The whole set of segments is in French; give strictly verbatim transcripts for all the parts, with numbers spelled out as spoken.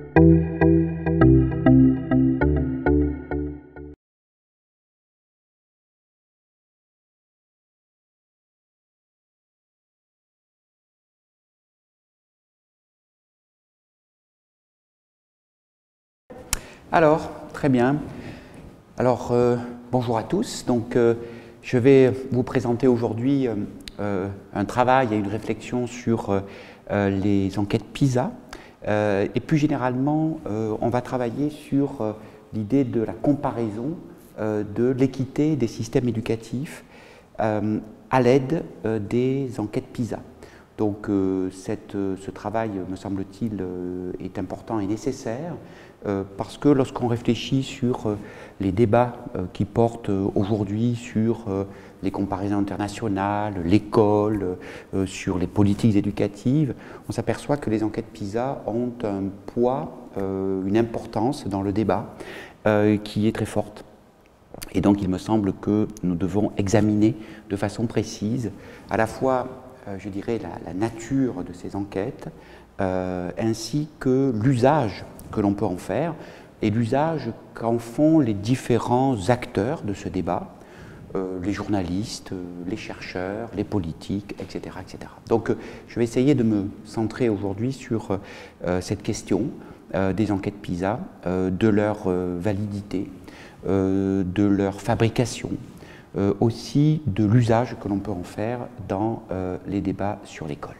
Alors, très bien. Alors, euh, bonjour à tous. Donc, euh, je vais vous présenter aujourd'hui euh, euh, un travail et une réflexion sur euh, les enquêtes PISA. Euh, et plus généralement, euh, on va travailler sur euh, l'idée de la comparaison euh, de l'équité des systèmes éducatifs euh, à l'aide euh, des enquêtes PISA. Donc, euh, cette, ce travail, me semble-t-il, euh, est important et nécessaire. Euh, parce que lorsqu'on réfléchit sur euh, les débats euh, qui portent euh, aujourd'hui sur euh, les comparaisons internationales, l'école, euh, sur les politiques éducatives, on s'aperçoit que les enquêtes PISA ont un poids, euh, une importance dans le débat euh, qui est très forte. Et donc il me semble que nous devons examiner de façon précise à la fois, euh, je dirais, la, la nature de ces enquêtes, euh, ainsi que l'usage que l'on peut en faire, et l'usage qu'en font les différents acteurs de ce débat, euh, les journalistes, euh, les chercheurs, les politiques, et cetera, et cetera. Donc euh, je vais essayer de me centrer aujourd'hui sur euh, cette question euh, des enquêtes PISA, euh, de leur euh, validité, euh, de leur fabrication, euh, aussi de l'usage que l'on peut en faire dans euh, les débats sur l'école.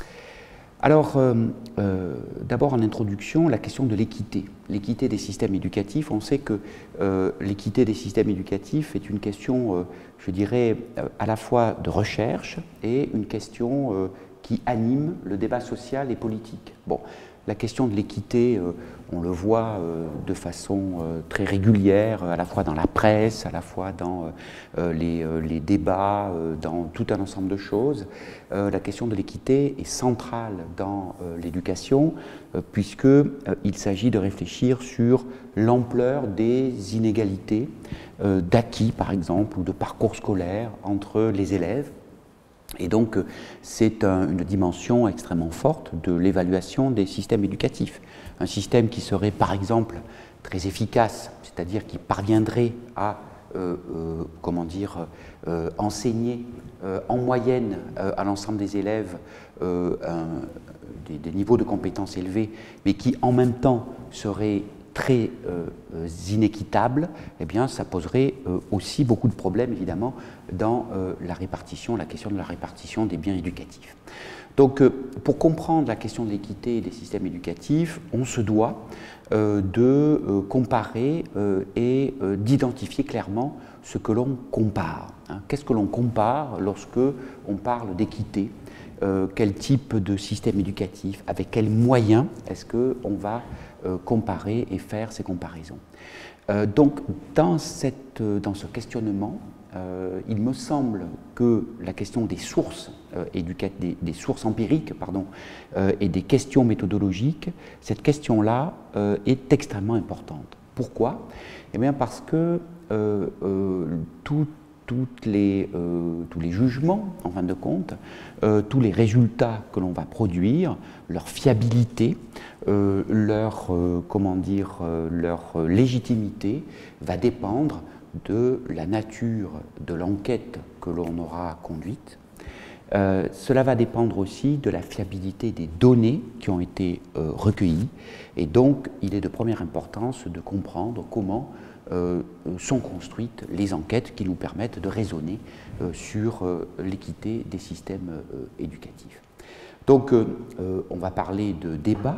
Alors, euh, euh, d'abord en introduction, la question de l'équité. L'équité des systèmes éducatifs, on sait que euh, l'équité des systèmes éducatifs est une question, euh, je dirais, euh, à la fois de recherche et une question euh, qui anime le débat social et politique. Bon, la question de l'équité, euh, on le voit euh, de façon euh, très régulière, à la fois dans la presse, à la fois dans euh, les, euh, les débats, euh, dans tout un ensemble de choses. Euh, la question de l'équité est centrale dans euh, l'éducation, euh, puisqu'il euh, s'agit de réfléchir sur l'ampleur des inégalités euh, d'acquis, par exemple, ou de parcours scolaire entre les élèves. Et donc, c'est un, une dimension extrêmement forte de l'évaluation des systèmes éducatifs. Un système qui serait, par exemple, très efficace, c'est-à-dire qui parviendrait à, euh, euh, comment dire, euh, enseigner euh, en moyenne euh, à l'ensemble des élèves euh, un, des, des niveaux de compétences élevés, mais qui, en même temps, serait très euh, inéquitable, eh bien, ça poserait euh, aussi beaucoup de problèmes, évidemment, dans euh, la répartition, la question de la répartition des biens éducatifs. Donc, euh, pour comprendre la question de l'équité des systèmes éducatifs, on se doit euh, de euh, comparer euh, et euh, d'identifier clairement ce que l'on compare. Hein. Qu'est-ce que l'on compare lorsque on parle d'équité? Euh, quel type de système éducatif, avec quels moyens est-ce qu'on va euh, comparer et faire ces comparaisons. Euh, donc, dans, cette, dans ce questionnement, euh, il me semble que la question des sources, euh, des, des sources empiriques pardon, euh, et des questions méthodologiques, cette question-là euh, est extrêmement importante. Pourquoi? Eh bien parce que euh, euh, tout Toutes les, euh, tous les jugements, en fin de compte, euh, tous les résultats que l'on va produire, leur fiabilité, euh, leur, euh, comment dire, euh, leur légitimité va dépendre de la nature de l'enquête que l'on aura conduite. Euh, cela va dépendre aussi de la fiabilité des données qui ont été euh, recueillies, et donc il est de première importance de comprendre comment Euh, sont construites les enquêtes qui nous permettent de raisonner euh, sur euh, l'équité des systèmes euh, éducatifs. Donc euh, euh, on va parler de débat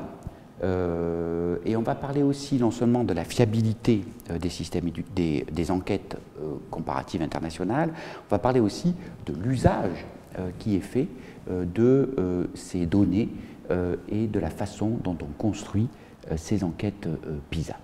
euh, et on va parler aussi non seulement de la fiabilité euh, des systèmes des, des enquêtes euh, comparatives internationales, on va parler aussi de l'usage euh, qui est fait euh, de euh, ces données euh, et de la façon dont on construit euh, ces enquêtes euh, PISA.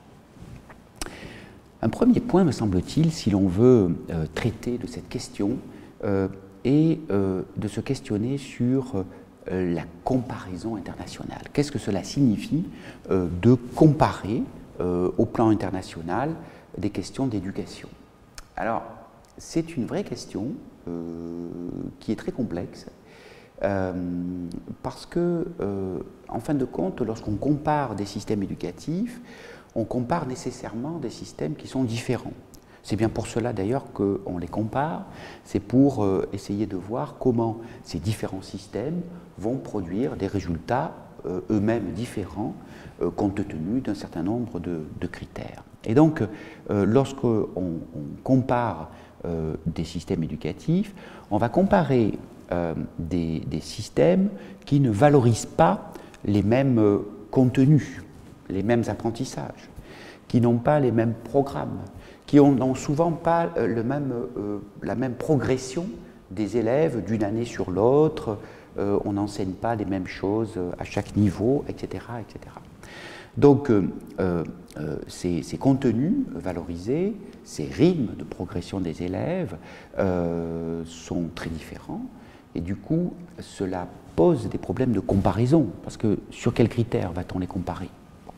Un premier point, me semble-t-il, si l'on veut euh, traiter de cette question, euh, est euh, de se questionner sur euh, la comparaison internationale. Qu'est-ce que cela signifie euh, de comparer euh, au plan international des questions d'éducation? Alors, c'est une vraie question euh, qui est très complexe Euh, parce que, euh, en fin de compte, lorsqu'on compare des systèmes éducatifs, on compare nécessairement des systèmes qui sont différents. C'est bien pour cela d'ailleurs qu'on les compare, c'est pour euh, essayer de voir comment ces différents systèmes vont produire des résultats euh, eux-mêmes différents, euh, compte tenu d'un certain nombre de, de critères. Et donc, euh, lorsqu'on on compare euh, des systèmes éducatifs, on va comparer Euh, des, des systèmes qui ne valorisent pas les mêmes euh, contenus, les mêmes apprentissages, qui n'ont pas les mêmes programmes, qui n'ont souvent pas euh, le même, euh, la même progression des élèves d'une année sur l'autre, euh, on n'enseigne pas les mêmes choses à chaque niveau, et cetera, et cetera. Donc, euh, euh, ces, ces contenus valorisés, ces rythmes de progression des élèves euh, sont très différents. Et du coup, cela pose des problèmes de comparaison, parce que sur quels critères va-t-on les comparer?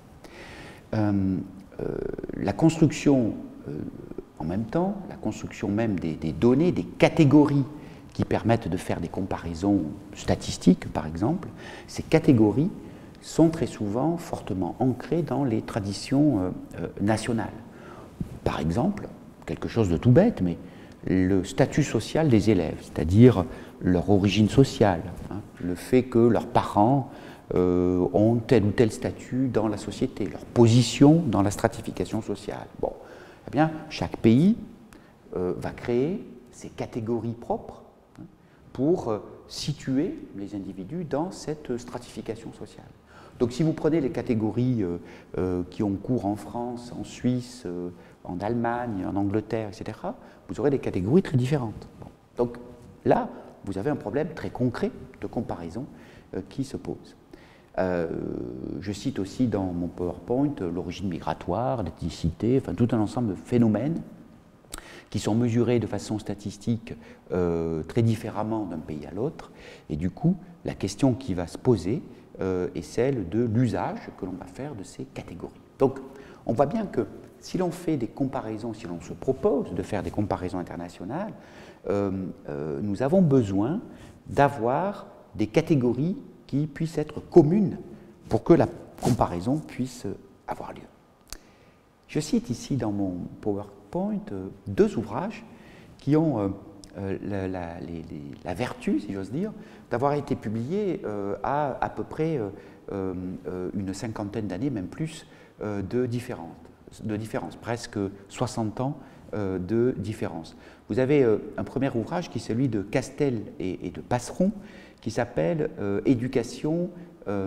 euh, euh, La construction, euh, en même temps, la construction même des, des données, des catégories qui permettent de faire des comparaisons statistiques, par exemple, ces catégories sont très souvent fortement ancrées dans les traditions euh, euh, nationales. Par exemple, quelque chose de tout bête, mais le statut social des élèves, c'est-à-dire leur origine sociale, hein, le fait que leurs parents euh, ont tel ou tel statut dans la société, leur position dans la stratification sociale. Bon, eh bien, chaque pays euh, va créer ses catégories propres hein, pour euh, situer les individus dans cette stratification sociale. Donc, si vous prenez les catégories euh, euh, qui ont cours en France, en Suisse, euh, en Allemagne, en Angleterre, et cetera, vous aurez des catégories très différentes. Bon. Donc, là, vous avez un problème très concret de comparaison euh, qui se pose. Euh, je cite aussi dans mon PowerPoint euh, l'origine migratoire, l'ethnicité, enfin tout un ensemble de phénomènes qui sont mesurés de façon statistique euh, très différemment d'un pays à l'autre. Et du coup, la question qui va se poser euh, est celle de l'usage que l'on va faire de ces catégories. Donc, on voit bien que si l'on fait des comparaisons, si l'on se propose de faire des comparaisons internationales, euh, euh, nous avons besoin d'avoir des catégories qui puissent être communes pour que la comparaison puisse avoir lieu. Je cite ici dans mon PowerPoint euh, deux ouvrages qui ont euh, euh, la, la, les, les, la vertu, si j'ose dire, d'avoir été publiés euh, à à peu près euh, euh, une cinquantaine d'années, même plus, euh, de différence. de différence, presque soixante ans euh, de différence. Vous avez euh, un premier ouvrage qui est celui de Castel et, et de Passeron, qui s'appelle euh, « Éducation, euh,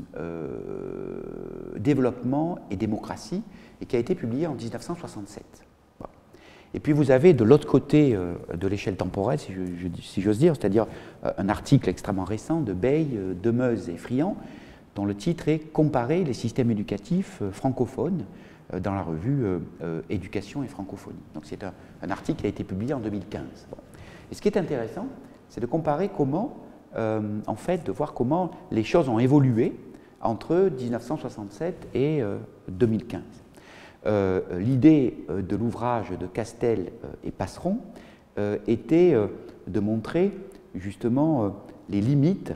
euh, développement et démocratie » et qui a été publié en mille neuf cent soixante-sept. Bon. Et puis vous avez de l'autre côté euh, de l'échelle temporelle, si, je, je, si j'ose dire, c'est-à-dire euh, un article extrêmement récent de Bay, euh, Demeuse et Friand, dont le titre est « Comparer les systèmes éducatifs euh, francophones » dans la revue euh, euh, Éducation et francophonie. Donc c'est un, un article qui a été publié en deux mille quinze. Bon. Et ce qui est intéressant, c'est de comparer comment, euh, en fait, de voir comment les choses ont évolué entre mille neuf cent soixante-sept et euh, deux mille quinze. Euh, L'idée euh, de l'ouvrage de Castel euh, et Passeron euh, était euh, de montrer justement euh, les limites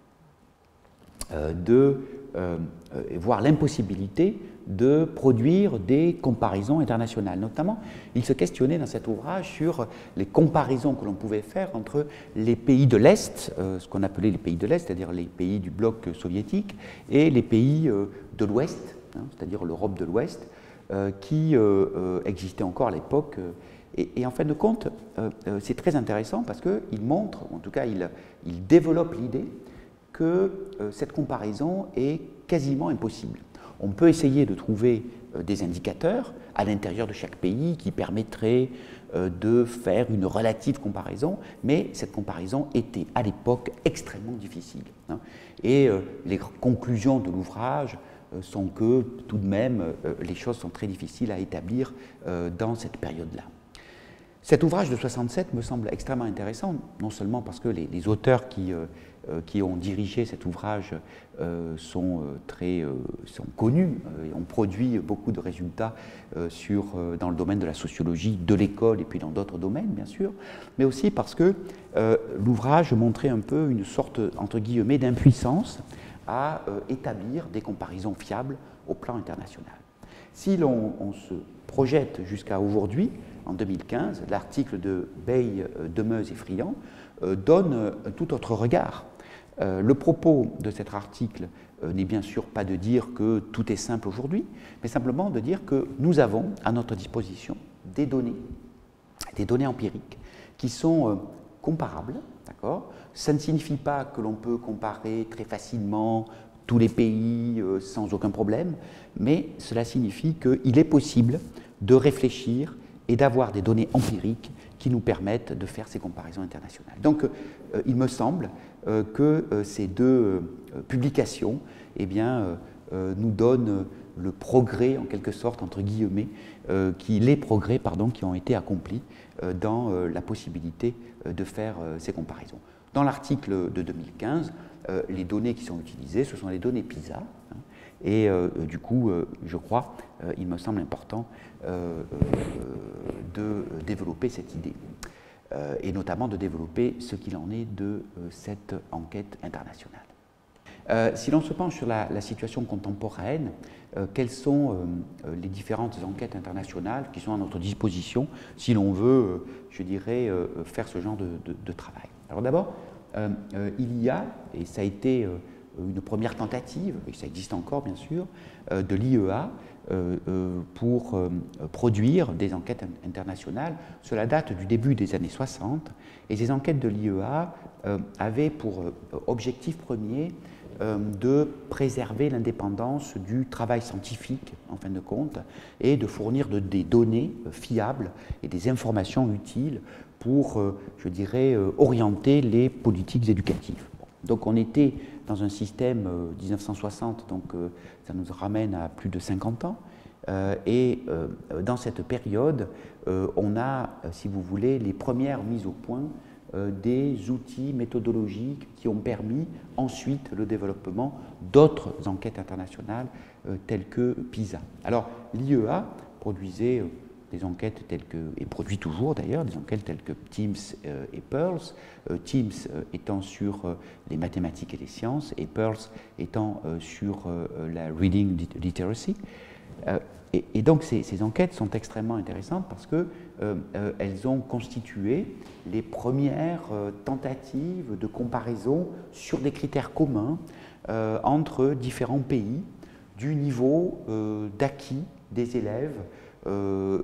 euh, de, euh, euh, voire l'impossibilité de produire des comparaisons internationales. Notamment, il se questionnait dans cet ouvrage sur les comparaisons que l'on pouvait faire entre les pays de l'Est, euh, ce qu'on appelait les pays de l'Est, c'est-à-dire les pays du bloc soviétique, et les pays euh, de l'Ouest, hein, c'est-à-dire l'Europe de l'Ouest, euh, qui euh, euh, existaient encore à l'époque. Euh, et, et en fin de compte, euh, euh, c'est très intéressant parce qu'il montre, en tout cas il, il développe l'idée que euh, cette comparaison est quasiment impossible. On peut essayer de trouver euh, des indicateurs à l'intérieur de chaque pays qui permettraient euh, de faire une relative comparaison, mais cette comparaison était à l'époque extrêmement difficile. Hein. Et euh, les conclusions de l'ouvrage euh, sont que tout de même euh, les choses sont très difficiles à établir euh, dans cette période-là. Cet ouvrage de soixante-sept me semble extrêmement intéressant, non seulement parce que les, les auteurs qui, euh, euh, qui ont dirigé cet ouvrage euh, sont, euh, très, euh, sont connus euh, et ont produit beaucoup de résultats euh, sur, euh, dans le domaine de la sociologie, de l'école et puis dans d'autres domaines, bien sûr, mais aussi parce que euh, l'ouvrage montrait un peu une sorte, entre guillemets, d'impuissance à euh, établir des comparaisons fiables au plan international. Si l'on se projette jusqu'à aujourd'hui, en deux mille quinze, l'article de Bay, Demeuse et Friand euh, donne un tout autre regard. Euh, le propos de cet article euh, n'est bien sûr pas de dire que tout est simple aujourd'hui, mais simplement de dire que nous avons à notre disposition des données, des données empiriques qui sont euh, comparables, d'accord ? Ça ne signifie pas que l'on peut comparer très facilement tous les pays euh, sans aucun problème, mais cela signifie qu'il est possible de réfléchir et d'avoir des données empiriques qui nous permettent de faire ces comparaisons internationales. Donc, euh, il me semble euh, que euh, ces deux euh, publications eh bien, euh, euh, nous donnent le progrès, en quelque sorte, entre guillemets, euh, qui, les progrès pardon, qui ont été accomplis euh, dans euh, la possibilité euh, de faire euh, ces comparaisons. Dans l'article de deux mille quinze, euh, les données qui sont utilisées, ce sont les données PISA, hein, et euh, du coup, euh, je crois, euh, il me semble important euh, euh, de développer cette idée, euh, et notamment de développer ce qu'il en est de euh, cette enquête internationale. Euh, si l'on se penche sur la, la situation contemporaine, euh, quelles sont euh, les différentes enquêtes internationales qui sont à notre disposition si l'on veut, euh, je dirais, euh, faire ce genre de, de, de travail. Alors d'abord, euh, euh, il y a, et ça a été euh, une première tentative, et ça existe encore bien sûr, euh, de l'I E A euh, euh, pour euh, produire des enquêtes internationales. Cela date du début des années soixante, et ces enquêtes de l'I E A euh, avaient pour euh, objectif premier euh, de préserver l'indépendance du travail scientifique, en fin de compte, et de fournir de, des données fiables et des informations utiles pour, euh, je dirais, euh, orienter les politiques éducatives. Donc on était dans un système euh, mille neuf cent soixante, donc euh, ça nous ramène à plus de cinquante ans, euh, et euh, dans cette période, euh, on a, euh, si vous voulez, les premières mises au point euh, des outils méthodologiques qui ont permis ensuite le développement d'autres enquêtes internationales euh, telles que PISA. Alors l'I E A produisait euh, des enquêtes telles que, et produit toujours d'ailleurs, des enquêtes telles que TIMSS euh, et PEARLS, euh, TIMSS euh, étant sur euh, les mathématiques et les sciences, et PEARLS étant euh, sur euh, la reading literacy. Euh, et, et donc ces, ces enquêtes sont extrêmement intéressantes parce qu'elles euh, euh, ont constitué les premières euh, tentatives de comparaison sur des critères communs euh, entre différents pays du niveau euh, d'acquis des élèves Euh,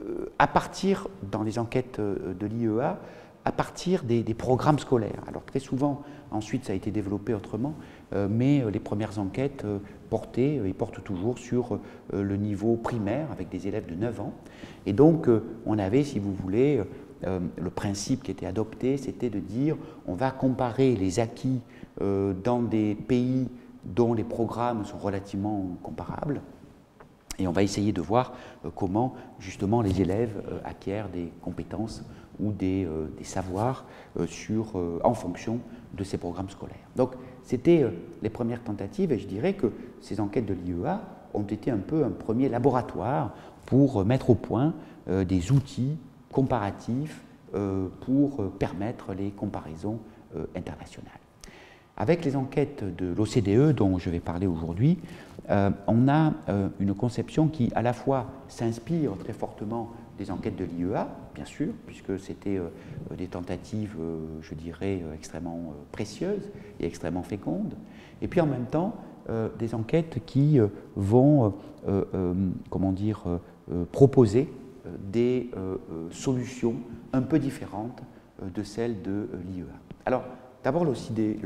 à partir, dans les enquêtes de l'I E A, à partir des, des programmes scolaires. Alors très souvent, ensuite ça a été développé autrement, euh, mais les premières enquêtes euh, portaient et portent toujours sur euh, le niveau primaire avec des élèves de neuf ans. Et donc euh, on avait, si vous voulez, euh, le principe qui était adopté, c'était de dire on va comparer les acquis euh, dans des pays dont les programmes sont relativement comparables. Et on va essayer de voir euh, comment justement les élèves euh, acquièrent des compétences ou des, euh, des savoirs euh, sur, euh, en fonction de ces programmes scolaires. Donc c'était euh, les premières tentatives, et je dirais que ces enquêtes de l'I E A ont été un peu un premier laboratoire pour euh, mettre au point euh, des outils comparatifs euh, pour euh, permettre les comparaisons euh, internationales. Avec les enquêtes de l'O C D E, dont je vais parler aujourd'hui, euh, on a euh, une conception qui, à la fois, s'inspire très fortement des enquêtes de l'I E A, bien sûr, puisque c'était euh, des tentatives, euh, je dirais, extrêmement euh, précieuses et extrêmement fécondes, et puis en même temps, euh, des enquêtes qui euh, vont, euh, euh, comment dire, euh, proposer euh, des euh, euh, solutions un peu différentes euh, de celles de euh, l'I E A. Alors, d'abord, l'O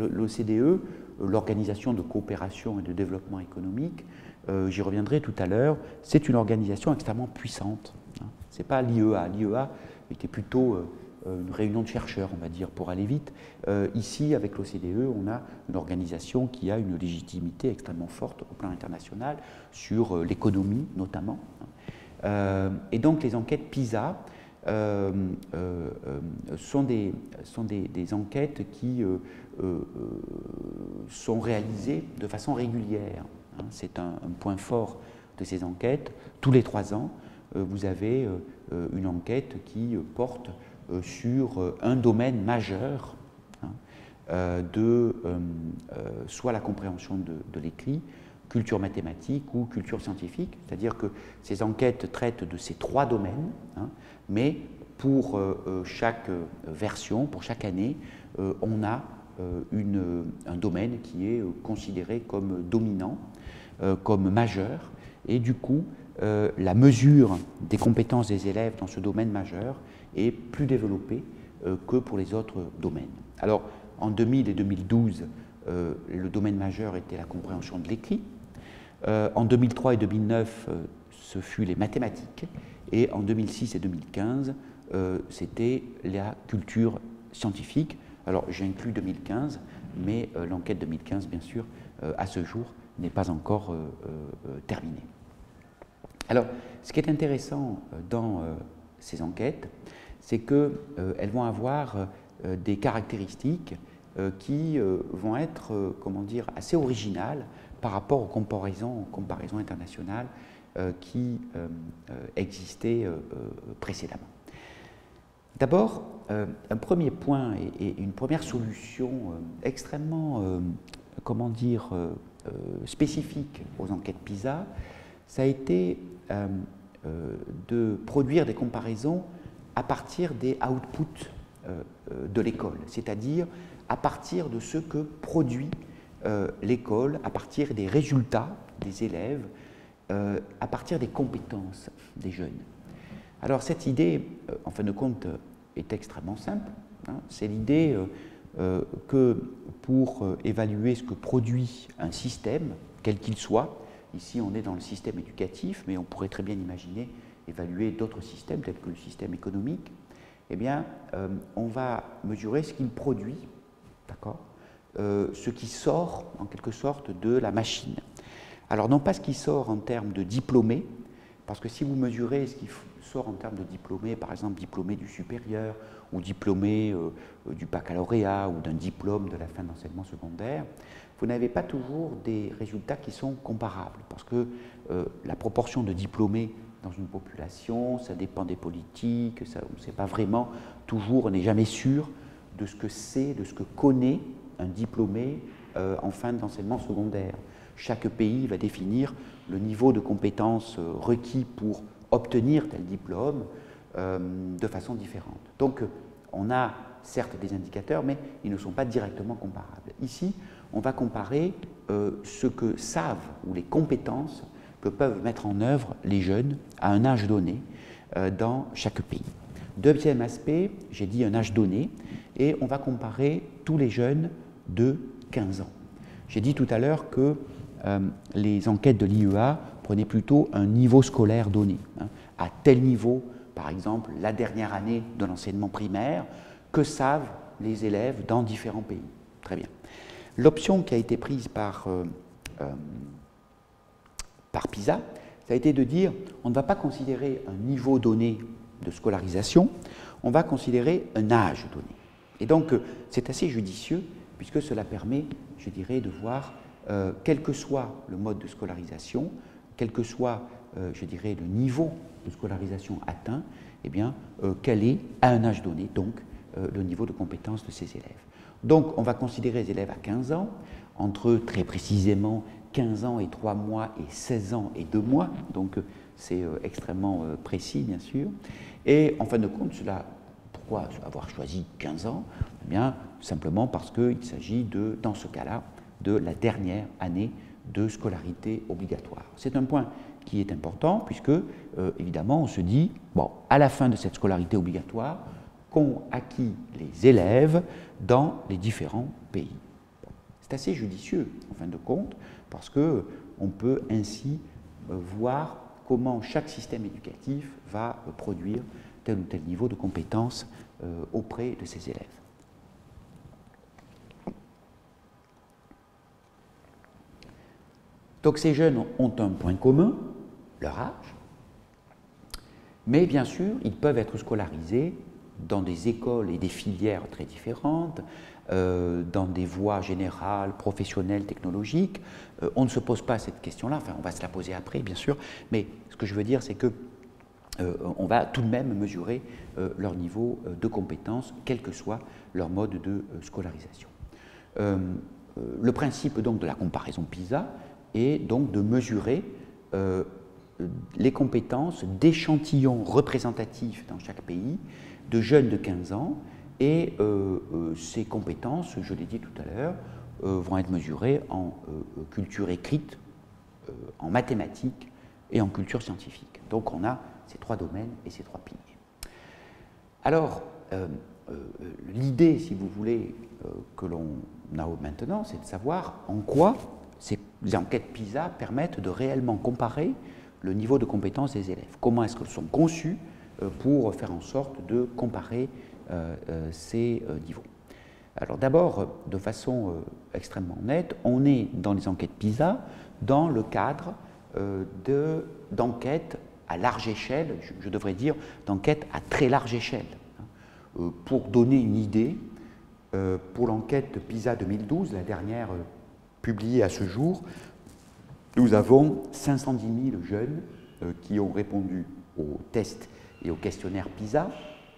C D E, l'Organisation de coopération et de développement économique, euh, j'y reviendrai tout à l'heure, c'est une organisation extrêmement puissante. Hein. Ce n'est pas l'I E A. L'I E A était plutôt euh, une réunion de chercheurs, on va dire, pour aller vite. Euh, ici, avec l'O C D E, on a une organisation qui a une légitimité extrêmement forte au plan international sur euh, l'économie, notamment. Euh, et donc, les enquêtes PISA euh, euh, sont, des, sont des, des enquêtes qui euh, euh, sont réalisées de façon régulière. Hein. C'est un, un point fort de ces enquêtes. Tous les trois ans, euh, vous avez euh, une enquête qui porte euh, sur euh, un domaine majeur, hein, euh, de euh, euh, soit la compréhension de, de l'écrit, culture mathématique ou culture scientifique, c'est-à-dire que ces enquêtes traitent de ces trois domaines, hein, mais pour euh, chaque version, pour chaque année, euh, on a euh, une, un domaine qui est considéré comme dominant, euh, comme majeur, et du coup, euh, la mesure des compétences des élèves dans ce domaine majeur est plus développée euh, que pour les autres domaines. Alors, en deux mille et deux mille douze, euh, le domaine majeur était la compréhension de l'écrit. Euh, en deux mille trois et deux mille neuf, euh, ce fut les mathématiques, et en deux mille six et deux mille quinze, euh, c'était la culture scientifique. Alors j'inclus deux mille quinze, mais euh, l'enquête deux mille quinze, bien sûr, euh, à ce jour, n'est pas encore euh, euh, terminée. Alors, ce qui est intéressant dans euh, ces enquêtes, c'est qu'elles euh, vont avoir euh, des caractéristiques euh, qui euh, vont être, euh, comment dire, assez originales par rapport aux comparaisons, aux comparaisons internationales euh, qui euh, euh, existaient euh, précédemment. D'abord, euh, un premier point et, et une première solution euh, extrêmement, euh, comment dire, euh, euh, spécifique aux enquêtes PISA, ça a été euh, euh, de produire des comparaisons à partir des outputs euh, de l'école, c'est-à-dire à partir de ce que produit Euh, l'école, à partir des résultats des élèves, euh, à partir des compétences des jeunes. Alors cette idée, euh, en fin de compte, est extrêmement simple. Hein. C'est l'idée euh, euh, que pour euh, évaluer ce que produit un système, quel qu'il soit, ici on est dans le système éducatif, mais on pourrait très bien imaginer évaluer d'autres systèmes, tels que le système économique, eh bien, euh, on va mesurer ce qu'il produit, d'accord ? Euh, ce qui sort en quelque sorte de la machine. Alors non pas ce qui sort en termes de diplômés, parce que si vous mesurez ce qui sort en termes de diplômés, par exemple diplômé du supérieur ou diplômé euh, du baccalauréat ou d'un diplôme de la fin de l'enseignement secondaire, vous n'avez pas toujours des résultats qui sont comparables, parce que euh, la proportion de diplômés dans une population, ça dépend des politiques, ça, on ne sait pas vraiment toujours, on n'est jamais sûr de ce que c'est, de ce que connaît un diplômé euh, en fin d'enseignement secondaire. Chaque pays va définir le niveau de compétences euh, requis pour obtenir tel diplôme euh, de façon différente. Donc, on a certes des indicateurs, mais ils ne sont pas directement comparables. Ici, on va comparer euh, ce que savent ou les compétences que peuvent mettre en œuvre les jeunes à un âge donné euh, dans chaque pays. Deuxième aspect, j'ai dit un âge donné, et on va comparer tous les jeunes de quinze ans. J'ai dit tout à l'heure que euh, les enquêtes de l'I E A prenaient plutôt un niveau scolaire donné. Hein. À tel niveau, par exemple, la dernière année de l'enseignement primaire, que savent les élèves dans différents pays. Très bien. L'option qui a été prise par, euh, euh, par PISA, ça a été de dire on ne va pas considérer un niveau donné de scolarisation, on va considérer un âge donné. Et donc, c'est assez judicieux, puisque cela permet, je dirais, de voir, euh, quel que soit le mode de scolarisation, quel que soit, euh, je dirais, le niveau de scolarisation atteint, eh bien, euh, quel est, à un âge donné, donc, euh, le niveau de compétence de ces élèves. Donc, on va considérer les élèves à quinze ans, entre, très précisément, quinze ans et trois mois et seize ans et deux mois, donc c'est euh, extrêmement euh, précis, bien sûr. Et, en fin de compte, cela... Pourquoi avoir choisi quinze ans? Eh bien, simplement parce qu'il s'agit, de, dans ce cas-là, de la dernière année de scolarité obligatoire. C'est un point qui est important, puisque, euh, évidemment, on se dit, bon, à la fin de cette scolarité obligatoire, qu'ont acquis les élèves dans les différents pays. Bon, c'est assez judicieux, en fin de compte, parce qu'on peut ainsi euh, voir comment chaque système éducatif va euh, produire tel ou tel niveau de compétence euh, auprès de ses élèves. Donc ces jeunes ont un point commun, leur âge, Mais bien sûr, ils peuvent être scolarisés dans des écoles et des filières très différentes, euh, dans des voies générales, professionnelles, technologiques. Euh, on ne se pose pas cette question-là, enfin on va se la poser après bien sûr, mais ce que je veux dire c'est que euh, on va tout de même mesurer euh, leur niveau de compétence, quel que soit leur mode de euh, scolarisation. Euh, euh, le principe donc de la comparaison PISA est donc de mesurer euh, les compétences d'échantillons représentatifs dans chaque pays, de jeunes de quinze ans, et euh, euh, ces compétences, je l'ai dit tout à l'heure, euh, vont être mesurées en euh, culture écrite, euh, en mathématiques et en culture scientifique. Donc on a ces trois domaines et ces trois piliers. Alors, euh, euh, l'idée, si vous voulez, euh, que l'on a maintenant, c'est de savoir en quoi ces enquêtes PISA permettent de réellement comparer le niveau de compétence des élèves. Comment est-ce qu'elles sont conçues euh, pour faire en sorte de comparer euh, euh, ces euh, niveaux. Alors d'abord, de façon euh, extrêmement nette, on est dans les enquêtes PISA dans le cadre euh, d'enquêtes à large échelle, je, je devrais dire d'enquêtes à très large échelle. Euh, pour donner une idée, euh, pour l'enquête PISA deux mille douze, la dernière euh, publiée à ce jour, nous avons cinq cent dix mille jeunes euh, qui ont répondu aux tests et aux questionnaires PISA.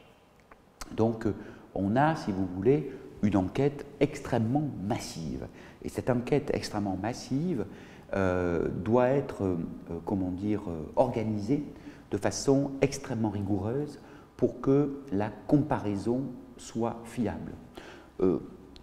Donc, euh, on a, si vous voulez, une enquête extrêmement massive. Et cette enquête extrêmement massive euh, doit être, euh, comment dire, euh, organisée de façon extrêmement rigoureuse pour que la comparaison soit fiable. Euh,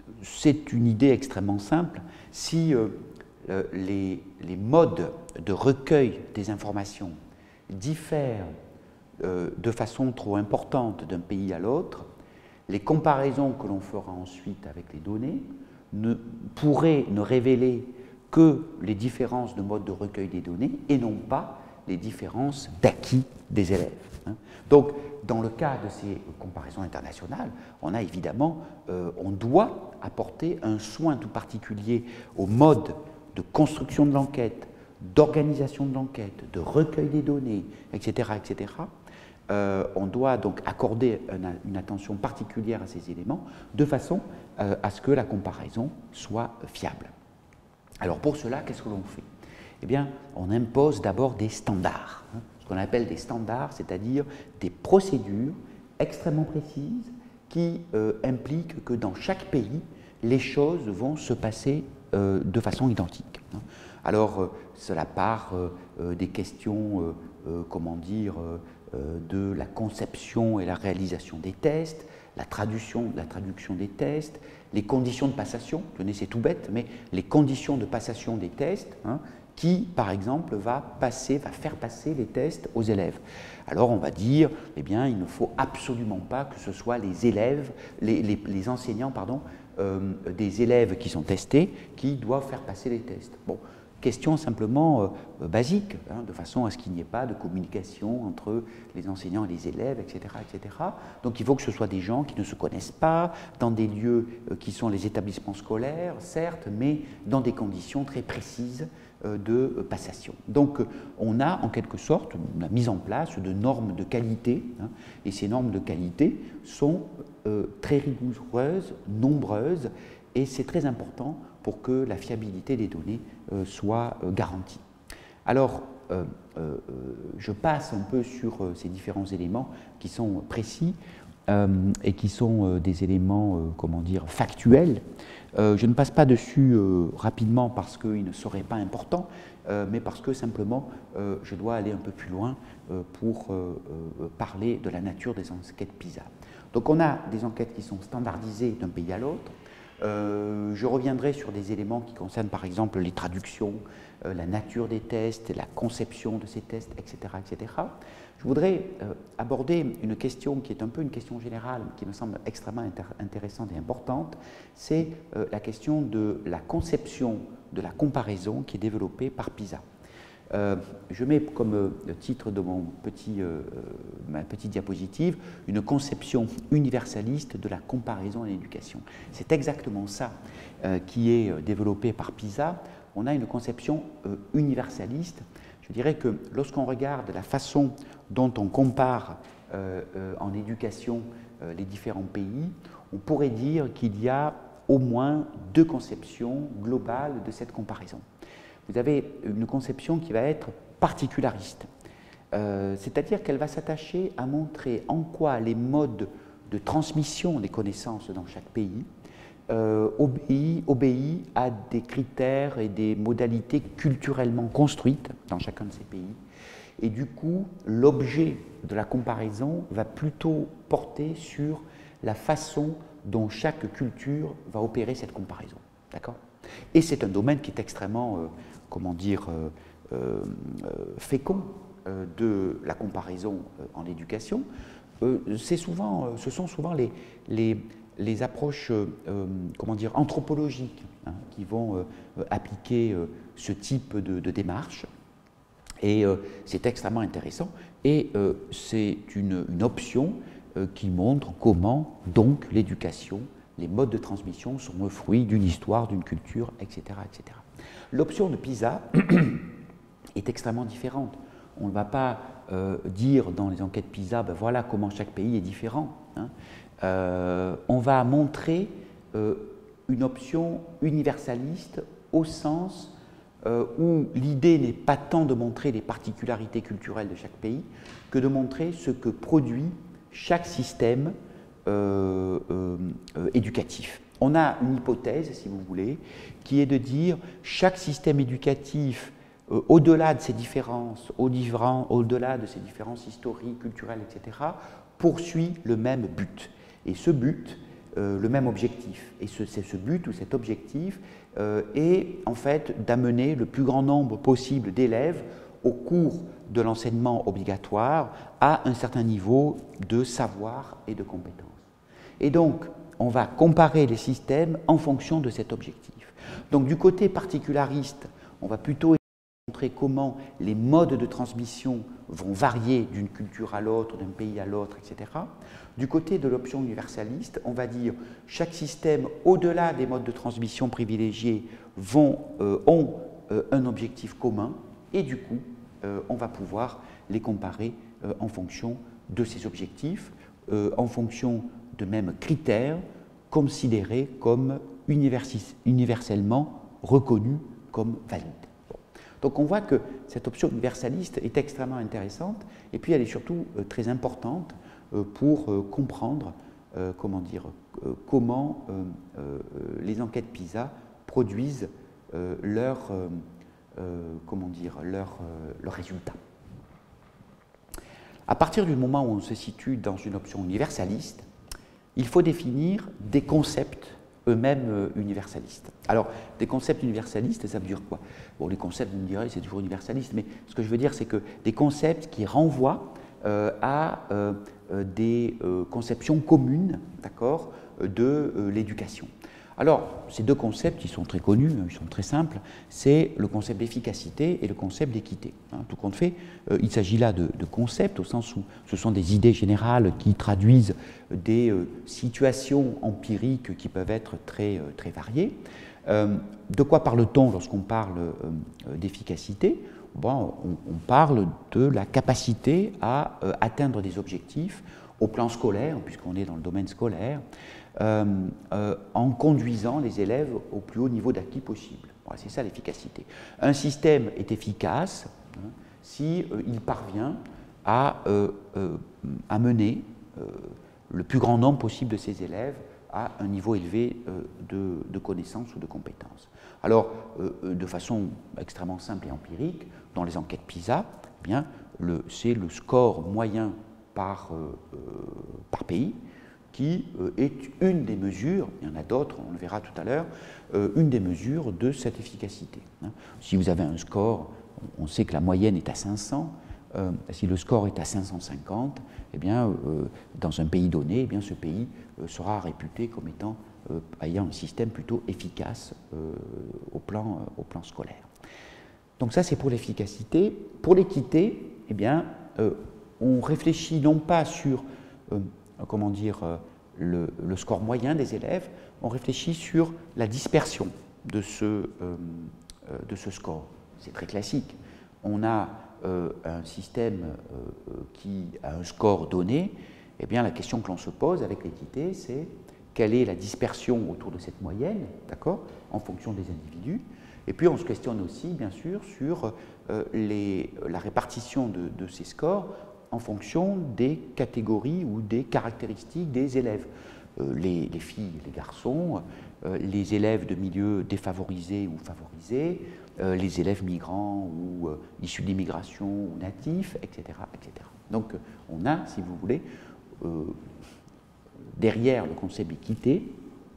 c'est une idée extrêmement simple. Si euh, euh, les, les modes de recueil des informations diffèrent euh, de façon trop importante d'un pays à l'autre, les comparaisons que l'on fera ensuite avec les données ne pourraient ne révéler que les différences de mode de recueil des données et non pas les différences d'acquis des élèves. Donc, dans le cas de ces comparaisons internationales, on a évidemment, euh, on doit apporter un soin tout particulier au mode de construction de l'enquête, d'organisation de l'enquête, de recueil des données, et cetera, et cetera. Euh, on doit donc accorder une, une attention particulière à ces éléments de façon euh, à ce que la comparaison soit fiable. Alors pour cela, qu'est-ce que l'on fait? Eh bien, on impose d'abord des standards, hein, ce qu'on appelle des standards, c'est-à-dire des procédures extrêmement précises qui euh, impliquent que dans chaque pays, les choses vont se passer euh, de façon identique. Hein. Alors, euh, cela part euh, euh, des questions, euh, euh, comment dire, euh, de la conception et la réalisation des tests, la traduction, la traduction des tests, les conditions de passation, tenez c'est tout bête, mais les conditions de passation des tests, hein, qui par exemple va passer, va faire passer les tests aux élèves. Alors on va dire, eh bien il ne faut absolument pas que ce soit les élèves, les, les, les enseignants, pardon, euh, des élèves qui sont testés qui doivent faire passer les tests. Bon. Question simplement euh, basique, hein, de façon à ce qu'il n'y ait pas de communication entre les enseignants et les élèves, et cetera, et cetera. Donc il faut que ce soit des gens qui ne se connaissent pas, dans des lieux euh, qui sont les établissements scolaires, certes, mais dans des conditions très précises euh, de euh, passation. Donc euh, on a en quelque sorte la mise en place de normes de qualité, hein, et ces normes de qualité sont euh, très rigoureuses, nombreuses, et c'est très important pour que la fiabilité des données euh, soit euh, garantie. Alors, euh, euh, je passe un peu sur euh, ces différents éléments qui sont précis euh, et qui sont euh, des éléments, euh, comment dire, factuels. Euh, je ne passe pas dessus euh, rapidement parce qu'ils ne seraient pas importants, euh, mais parce que simplement, euh, je dois aller un peu plus loin euh, pour euh, euh, parler de la nature des enquêtes PISA. Donc, on a des enquêtes qui sont standardisées d'un pays à l'autre. Euh, je reviendrai sur des éléments qui concernent par exemple les traductions, euh, la nature des tests, la conception de ces tests, et cetera, et cetera. Je voudrais euh, aborder une question qui est un peu une question générale, qui me semble extrêmement intér intéressante et importante, c'est euh, la question de la conception de la comparaison qui est développée par PISA. Euh, je mets comme euh, titre de mon petit, euh, ma petite diapositive une conception universaliste de la comparaison en éducation. C'est exactement ça euh, qui est développé par PISA. On a une conception euh, universaliste. Je Je dirais que lorsqu'on regarde la façon dont on compare euh, euh, en éducation euh, les différents pays, on pourrait dire qu'il y a au moins deux conceptions globales de cette comparaison. Vous avez une conception qui va être particulariste, euh, c'est-à-dire qu'elle va s'attacher à montrer en quoi les modes de transmission des connaissances dans chaque pays euh, obéit, obéit à des critères et des modalités culturellement construites dans chacun de ces pays. Et du coup, l'objet de la comparaison va plutôt porter sur la façon dont chaque culture va opérer cette comparaison. D'accord ? Et c'est un domaine qui est extrêmement, euh, comment dire, euh, euh, fécond euh, de la comparaison euh, en éducation. Euh, c'est souvent, euh, ce sont souvent les, les, les approches euh, comment dire, anthropologiques hein, qui vont euh, appliquer euh, ce type de, de démarche. Et euh, c'est extrêmement intéressant. Et euh, c'est une, une option euh, qui montre comment, donc, l'éducation, les modes de transmission sont le fruit d'une histoire, d'une culture, et cetera, et cetera. L'option de PISA est extrêmement différente. On ne va pas euh, dire dans les enquêtes PISA, ben voilà comment chaque pays est différent. Hein. Euh, on va montrer euh, une option universaliste au sens euh, où l'idée n'est pas tant de montrer les particularités culturelles de chaque pays que de montrer ce que produit chaque système euh, euh, euh, éducatif. On a une hypothèse, si vous voulez, qui est de dire chaque système éducatif Euh, au-delà de ces différences, au-delà de ces différences historiques, culturelles, et cetera, poursuit le même but. Et ce but, euh, le même objectif. Et ce, ce but ou cet objectif euh, est en fait d'amener le plus grand nombre possible d'élèves au cours de l'enseignement obligatoire à un certain niveau de savoir et de compétences. Et donc, on va comparer les systèmes en fonction de cet objectif. Donc, du côté particulariste, on va plutôt montrer comment les modes de transmission vont varier d'une culture à l'autre, d'un pays à l'autre, et cetera. Du côté de l'option universaliste, on va dire chaque système, au-delà des modes de transmission privilégiés, vont, euh, ont euh, un objectif commun et du coup, euh, on va pouvoir les comparer euh, en fonction de ces objectifs, euh, en fonction de mêmes critères considérés comme universellement reconnus comme valides. Donc on voit que cette option universaliste est extrêmement intéressante et puis elle est surtout euh, très importante euh, pour euh, comprendre euh, comment, dire, euh, comment euh, euh, les enquêtes PISA produisent euh, leurs euh, euh, comment dire, leur, euh, leur résultats. À partir du moment où on se situe dans une option universaliste, il faut définir des concepts eux-mêmes euh, universalistes. Alors, des concepts universalistes, ça veut dire quoi? Bon, les concepts, vous me direz, c'est toujours universaliste, mais ce que je veux dire, c'est que des concepts qui renvoient euh, à euh, des euh, conceptions communes, d'accord, de euh, l'éducation. Alors, ces deux concepts, ils sont très connus, ils sont très simples, c'est le concept d'efficacité et le concept d'équité. Hein, tout compte fait, euh, il s'agit là de, de concepts, au sens où ce sont des idées générales qui traduisent des euh, situations empiriques qui peuvent être très, euh, très variées. Euh, de quoi parle-t-on lorsqu'on parle euh, d'efficacité? Bon, on, on parle de la capacité à euh, atteindre des objectifs au plan scolaire, puisqu'on est dans le domaine scolaire, euh, euh, en conduisant les élèves au plus haut niveau d'acquis possible. Voilà, c'est ça l'efficacité. Un système est efficace hein, si euh, il parvient à, euh, euh, à mener euh, le plus grand nombre possible de ses élèves à un niveau élevé euh, de, de connaissances ou de compétences. Alors, euh, de façon extrêmement simple et empirique, dans les enquêtes PISA, eh bien, le, c'est le score moyen par, euh, euh, par pays qui euh, est une des mesures, il y en a d'autres, on le verra tout à l'heure, euh, une des mesures de cette efficacité. Hein. Si vous avez un score, on sait que la moyenne est à cinq cents, euh, si le score est à cinq cent cinquante, eh bien, euh, dans un pays donné, eh bien, ce pays euh, sera réputé comme étant, euh, ayant un système plutôt efficace euh, au, plan, euh, au plan scolaire. Donc ça, c'est pour l'efficacité. Pour l'équité, eh bien, euh, on réfléchit non pas sur euh, comment dire, euh, le, le score moyen des élèves, on réfléchit sur la dispersion de ce, euh, de ce score. C'est très classique. on a euh, un système euh, qui a un score donné, eh bien la question que l'on se pose avec l'équité, c'est quelle est la dispersion autour de cette moyenne, d'accord, en fonction des individus. Et puis on se questionne aussi, bien sûr, sur euh, les, la répartition de, de ces scores en fonction des catégories ou des caractéristiques des élèves. Euh, les, les filles et les garçons, euh, les élèves de milieux défavorisés ou favorisés, euh, les élèves migrants ou euh, issus de l'immigration ou natifs, et cetera, et cetera. Donc on a, si vous voulez, euh, derrière le concept d'équité,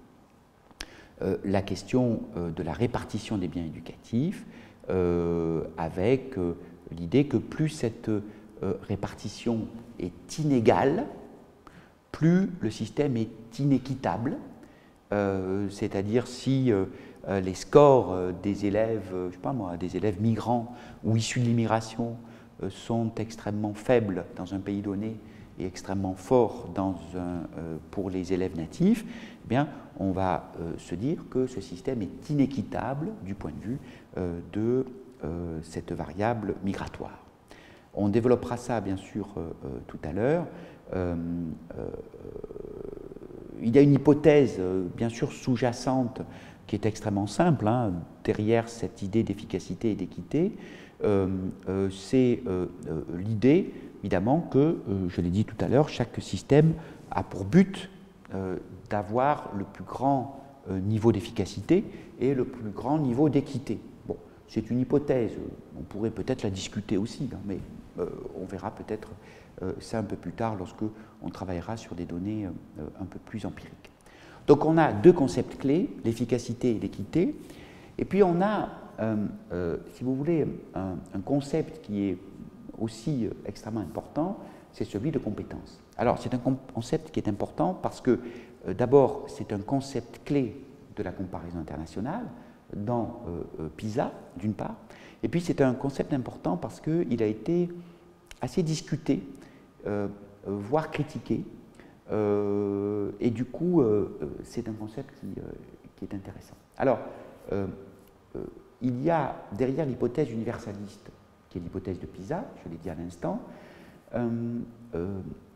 euh, la question euh, de la répartition des biens éducatifs, euh, avec euh, l'idée que plus cette euh, répartition est inégale, plus le système est inéquitable, euh, c'est-à-dire si euh, les scores des élèves, euh, je sais pas moi, des élèves migrants ou issus de l'immigration euh, sont extrêmement faibles dans un pays donné et extrêmement forts dans un, euh, pour les élèves natifs, eh bien, on va euh, se dire que ce système est inéquitable du point de vue euh, de euh, cette variable migratoire. On développera ça, bien sûr, euh, euh, tout à l'heure. Euh, euh, il y a une hypothèse, euh, bien sûr, sous-jacente, qui est extrêmement simple, hein, derrière cette idée d'efficacité et d'équité. Euh, euh, c'est euh, euh, l'idée, évidemment, que, euh, je l'ai dit tout à l'heure, chaque système a pour but euh, d'avoir le plus grand euh, niveau d'efficacité et le plus grand niveau d'équité. Bon, c'est une hypothèse, on pourrait peut-être la discuter aussi, hein, mais euh, on verra peut-être euh, ça un peu plus tard lorsque on travaillera sur des données euh, un peu plus empiriques. Donc on a deux concepts clés, l'efficacité et l'équité, et puis on a, euh, euh, si vous voulez, un, un concept qui est aussi extrêmement important, c'est celui de compétence. Alors c'est un concept qui est important parce que euh, d'abord c'est un concept clé de la comparaison internationale dans euh, PISA d'une part, et puis c'est un concept important parce qu'il a été assez discuté, euh, voire critiqué, euh, et du coup euh, c'est un concept qui, euh, qui est intéressant. Alors euh, euh, il y a derrière l'hypothèse universaliste, qui est l'hypothèse de PISA, je l'ai dit à l'instant, euh, euh,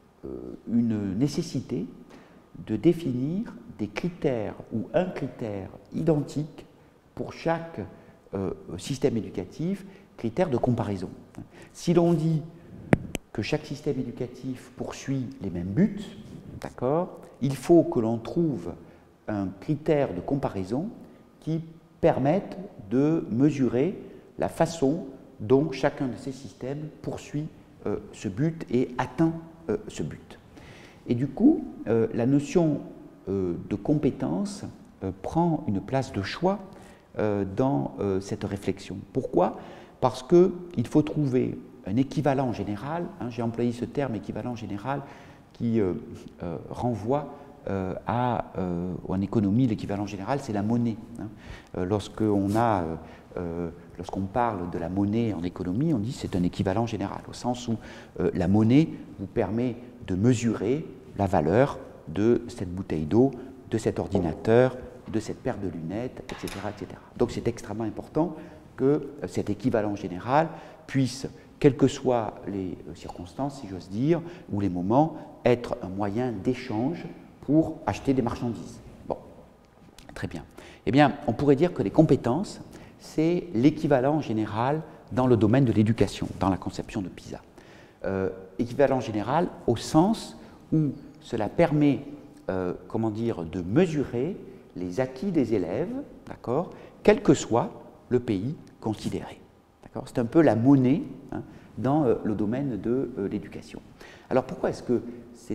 une nécessité de définir des critères ou un critère identique pour chaque euh, système éducatif, critère de comparaison. Si l'on dit que chaque système éducatif poursuit les mêmes buts, d'accord, il faut que l'on trouve un critère de comparaison qui permette de mesurer la façon dont chacun de ces systèmes poursuit euh, ce but et atteint euh, ce but. Et du coup, euh, la notion euh, de compétence euh, prend une place de choix euh, dans euh, cette réflexion. Pourquoi? Parce qu'il faut trouver un équivalent général, hein, j'ai employé ce terme équivalent général qui euh, euh, renvoie euh, à, euh, en économie, l'équivalent général, c'est la monnaie. Hein. Euh, lorsqu'on a... Euh, euh, Lorsqu'on parle de la monnaie en économie, on dit que c'est un équivalent général, au sens où euh, la monnaie vous permet de mesurer la valeur de cette bouteille d'eau, de cet ordinateur, de cette paire de lunettes, et cetera, et cetera. Donc c'est extrêmement important que euh, cet équivalent général puisse, quelles que soient les euh, circonstances, si j'ose dire, ou les moments, être un moyen d'échange pour acheter des marchandises. Bon, très bien. Eh bien, on pourrait dire que les compétences, c'est l'équivalent général dans le domaine de l'éducation, dans la conception de PISA. Euh, équivalent général au sens où cela permet, euh, comment dire, de mesurer les acquis des élèves, d'accord, quel que soit le pays considéré. C'est un peu la monnaie, hein, dans euh, le domaine de euh, l'éducation. Alors pourquoi est-ce que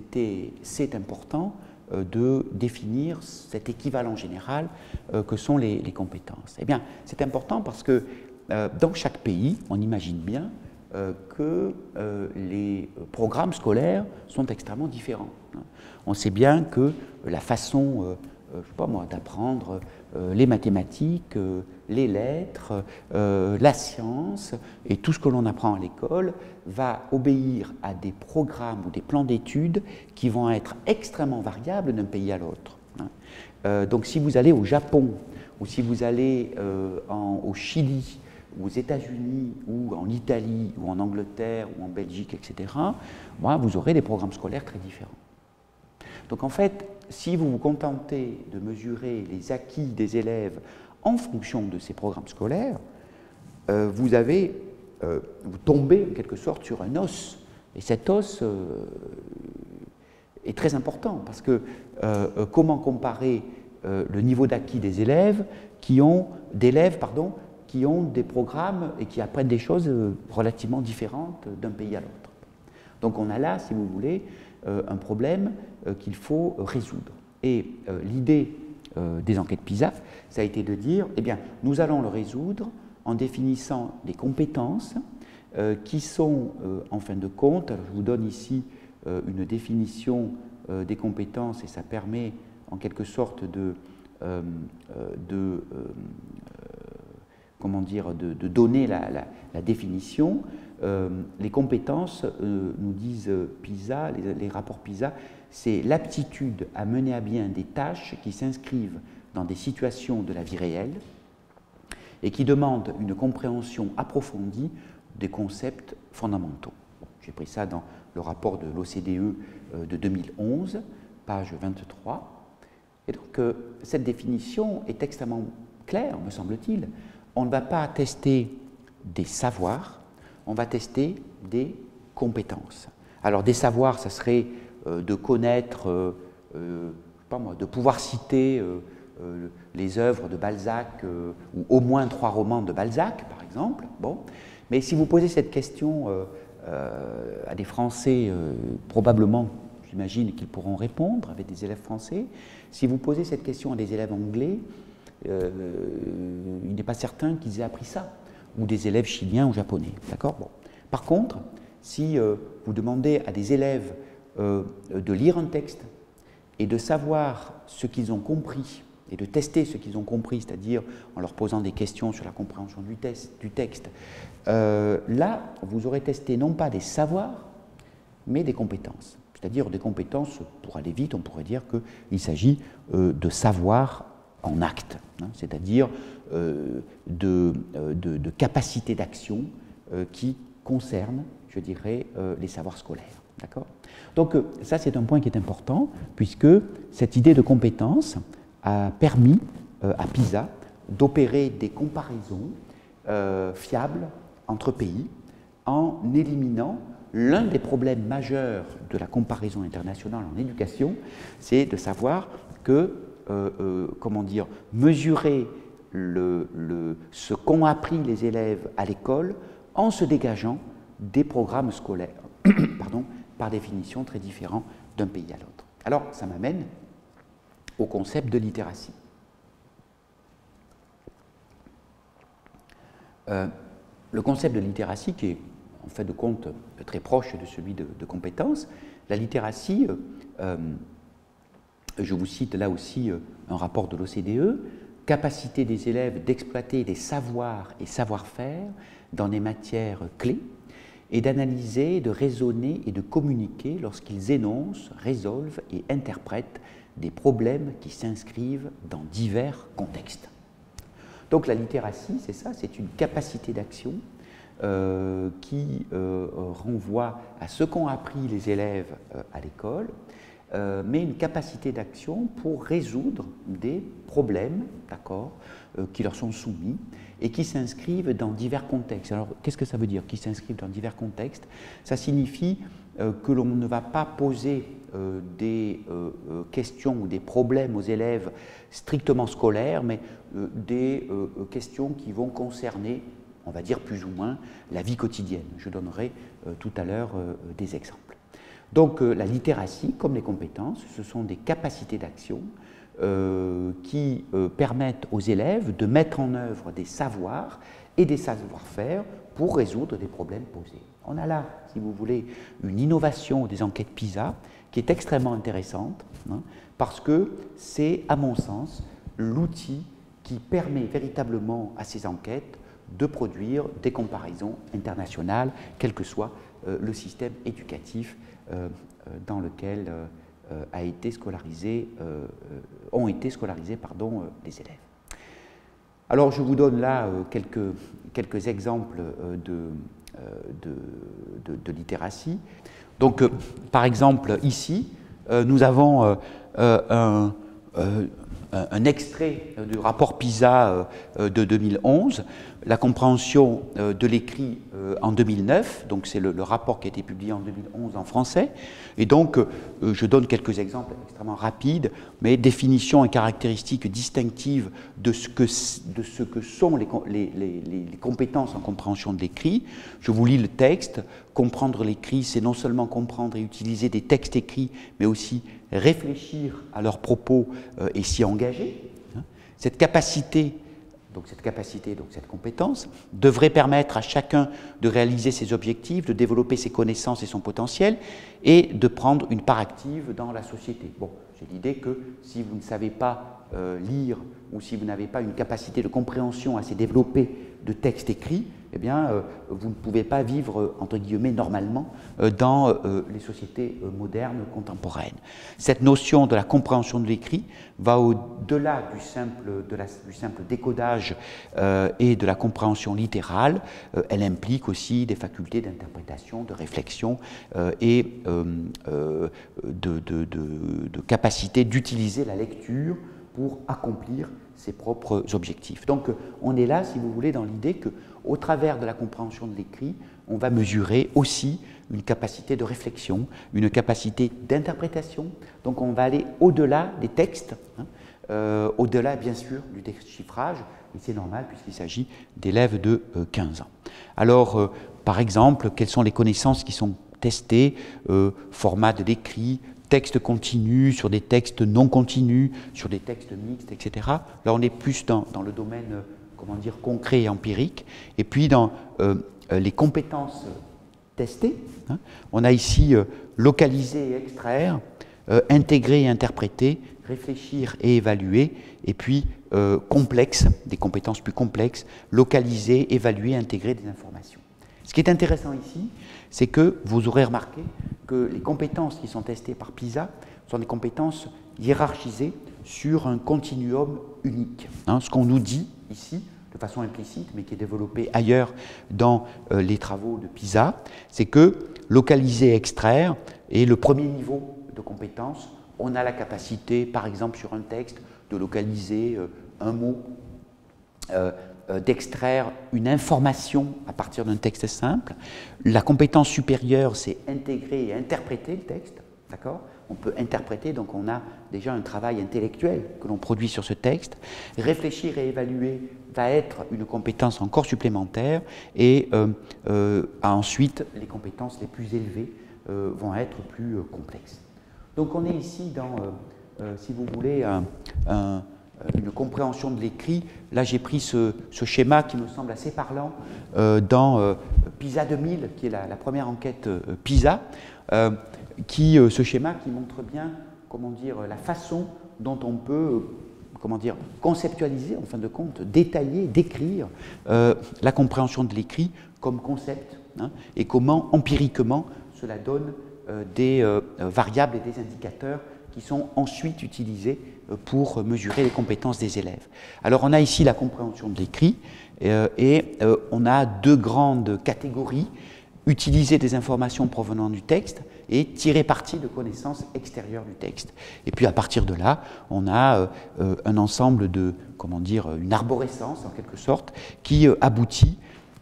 c'est important euh, de définir cet équivalent général euh, que sont les, les compétences? Eh bien, c'est important parce que euh, dans chaque pays, on imagine bien euh, que euh, les programmes scolaires sont extrêmement différents. Hein. On sait bien que la façon, euh, je sais pas moi, d'apprendre euh, les mathématiques, euh, les lettres, euh, la science et tout ce que l'on apprend à l'école va obéir à des programmes ou des plans d'études qui vont être extrêmement variables d'un pays à l'autre. Hein. Euh, donc si vous allez au Japon ou si vous allez euh, en, au Chili aux États-Unis ou en Italie ou en Angleterre ou en Belgique, et cetera, bon, vous aurez des programmes scolaires très différents. Donc en fait, si vous vous contentez de mesurer les acquis des élèves en fonction de ces programmes scolaires, euh, vous avez, euh, vous tombez en quelque sorte sur un os. Et cet os euh, est très important parce que euh, comment comparer euh, le niveau d'acquis des élèves qui ont d'élèves pardon qui ont des programmes et qui apprennent des choses euh, relativement différentes d'un pays à l'autre. Donc on a là, si vous voulez, euh, un problème euh, qu'il faut résoudre. Et euh, l'idée euh, des enquêtes PISA, ça a été de dire, eh bien, nous allons le résoudre en définissant des compétences euh, qui sont, euh, en fin de compte, alors je vous donne ici euh, une définition euh, des compétences et ça permet en quelque sorte de, euh, de euh, comment dire, de, de donner la, la, la définition. Euh, les compétences, euh, nous disent PISA, les, les rapports PISA, c'est l'aptitude à mener à bien des tâches qui s'inscrivent dans des situations de la vie réelle et qui demandent une compréhension approfondie des concepts fondamentaux. J'ai pris ça dans le rapport de l'O C D E euh, de deux mille onze, page vingt-trois. Et donc, euh, cette définition est extrêmement claire, me semble-t-il. On ne va pas tester des savoirs, on va tester des compétences. Alors des savoirs, ça serait euh, de connaître, euh, euh, je sais pas moi, de pouvoir citer euh, euh, les œuvres de Balzac, euh, ou au moins trois romans de Balzac, par exemple. Bon. Mais si vous posez cette question euh, euh, à des Français, euh, probablement, j'imagine qu'ils pourront répondre avec des élèves français. Si vous posez cette question à des élèves anglais, Euh, il n'est pas certain qu'ils aient appris ça, ou des élèves chiliens ou japonais. D'accord ? Bon. Par contre, si euh, vous demandez à des élèves euh, de lire un texte et de savoir ce qu'ils ont compris, et de tester ce qu'ils ont compris, c'est-à-dire en leur posant des questions sur la compréhension du, test, du texte, euh, là, vous aurez testé non pas des savoirs, mais des compétences. C'est-à-dire des compétences, pour aller vite, on pourrait dire qu'il s'agit euh, de savoir en acte, hein, c'est-à-dire euh, de, de, de capacité d'action euh, qui concerne, je dirais, euh, les savoirs scolaires. D'accord ? Donc euh, ça, c'est un point qui est important, puisque cette idée de compétence a permis euh, à PISA d'opérer des comparaisons euh, fiables entre pays en éliminant l'un des problèmes majeurs de la comparaison internationale en éducation, c'est de savoir que Euh, euh, comment dire, mesurer le, le, ce qu'ont appris les élèves à l'école en se dégageant des programmes scolaires, pardon, par définition très différents d'un pays à l'autre. Alors, ça m'amène au concept de littératie. Euh, le concept de littératie, qui est en fait de compte très proche de celui de, de compétence, la littératie, euh, euh, je vous cite là aussi un rapport de l'O C D E, capacité des élèves d'exploiter des savoirs et savoir-faire dans des matières clés et d'analyser, de raisonner et de communiquer lorsqu'ils énoncent, résolvent et interprètent des problèmes qui s'inscrivent dans divers contextes. Donc la littératie, c'est ça, c'est une capacité d'action euh, qui euh, renvoie à ce qu'ont appris les élèves euh, à l'école, Euh, mais une capacité d'action pour résoudre des problèmes, d'accord, euh, qui leur sont soumis et qui s'inscrivent dans divers contextes. Alors, qu'est-ce que ça veut dire, qui s'inscrivent dans divers contextes? Ça signifie euh, que l'on ne va pas poser euh, des euh, questions ou des problèmes aux élèves strictement scolaires, mais euh, des euh, questions qui vont concerner, on va dire plus ou moins, la vie quotidienne. Je donnerai euh, tout à l'heure euh, des exemples. Donc euh, la littératie, comme les compétences, ce sont des capacités d'action euh, qui euh, permettent aux élèves de mettre en œuvre des savoirs et des savoir-faire pour résoudre des problèmes posés. On a là, si vous voulez, une innovation des enquêtes PISA qui est extrêmement intéressante, hein, parce que c'est, à mon sens, l'outil qui permet véritablement à ces enquêtes de produire des comparaisons internationales, quel que soit euh, le système éducatif Euh, dans lequel euh, a été scolarisé, euh, ont été scolarisés pardon, euh, les élèves. Alors je vous donne là euh, quelques, quelques exemples euh, de, euh, de, de, de littératie. Donc euh, par exemple ici, euh, nous avons euh, euh, un, euh, un extrait du rapport PISA euh, de deux mille onze, la compréhension euh, de l'écrit euh, en deux mille neuf, donc c'est le, le rapport qui a été publié en deux mille onze en français, et donc euh, je donne quelques exemples extrêmement rapides, mais définition et caractéristiques distinctives de ce que, de ce que sont les, les, les, les compétences en compréhension de l'écrit. Je vous lis le texte. Comprendre l'écrit, c'est non seulement comprendre et utiliser des textes écrits, mais aussi réfléchir à leurs propos euh, et s'y engager. Cette capacité, donc cette capacité, donc cette compétence, devrait permettre à chacun de réaliser ses objectifs, de développer ses connaissances et son potentiel, et de prendre une part active dans la société. Bon, j'ai l'idée que si vous ne savez pas euh, lire, ou si vous n'avez pas une capacité de compréhension assez développée de textes écrits, eh bien, euh, vous ne pouvez pas vivre, entre guillemets, normalement euh, dans euh, les sociétés euh, modernes, contemporaines. Cette notion de la compréhension de l'écrit va au-delà du simple, de la, du simple décodage euh, et de la compréhension littérale. Euh, elle implique aussi des facultés d'interprétation, de réflexion euh, et euh, euh, de, de, de, de capacité d'utiliser la lecture pour accomplir ses propres objectifs. Donc on est là, si vous voulez, dans l'idée qu'au travers de la compréhension de l'écrit, on va mesurer aussi une capacité de réflexion, une capacité d'interprétation. Donc on va aller au-delà des textes, hein, euh, au-delà bien sûr du déchiffrage, et c'est normal puisqu'il s'agit d'élèves de euh, quinze ans. Alors euh, par exemple, quelles sont les connaissances qui sont testées, euh, format de l'écrit, texte continu, sur des textes non continus, sur des textes mixtes, et cetera. Là, on est plus dans, dans le domaine, euh, comment dire, concret et empirique. Et puis, dans euh, les compétences testées, hein, on a ici euh, localiser et extraire, euh, intégrer et interpréter, réfléchir et évaluer, et puis euh, complexe, des compétences plus complexes, localiser, évaluer, intégrer des informations. Ce qui est intéressant ici, c'est que vous aurez remarqué que les compétences qui sont testées par PISA sont des compétences hiérarchisées sur un continuum unique. Hein, ce qu'on nous dit ici, de façon implicite, mais qui est développé ailleurs dans euh, les travaux de PISA, c'est que localiser, extraire est le premier niveau de compétence. On a la capacité, par exemple sur un texte, de localiser euh, un mot, euh, d'extraire une information à partir d'un texte simple. La compétence supérieure, c'est intégrer et interpréter le texte, d'accord ? On peut interpréter, donc on a déjà un travail intellectuel que l'on produit sur ce texte. Réfléchir et évaluer va être une compétence encore supplémentaire, et euh, euh, ensuite, les compétences les plus élevées euh, vont être plus euh, complexes. Donc on est ici dans, euh, euh, si vous voulez, un, un une compréhension de l'écrit. Là, j'ai pris ce, ce schéma qui me semble assez parlant euh, dans euh, PISA deux mille, qui est la, la première enquête euh, PISA, euh, qui, euh, ce schéma qui montre bien, comment dire, la façon dont on peut, euh, comment dire, conceptualiser, en fin de compte, détailler, décrire euh, la compréhension de l'écrit comme concept, hein, et comment, empiriquement, cela donne euh, des euh, variables et des indicateurs qui sont ensuite utilisés pour mesurer les compétences des élèves. Alors on a ici la compréhension de l'écrit euh, et euh, on a deux grandes catégories: utiliser des informations provenant du texte et tirer parti de connaissances extérieures du texte. Et puis à partir de là, on a euh, un ensemble de, comment dire, une arborescence en quelque sorte, qui euh, aboutit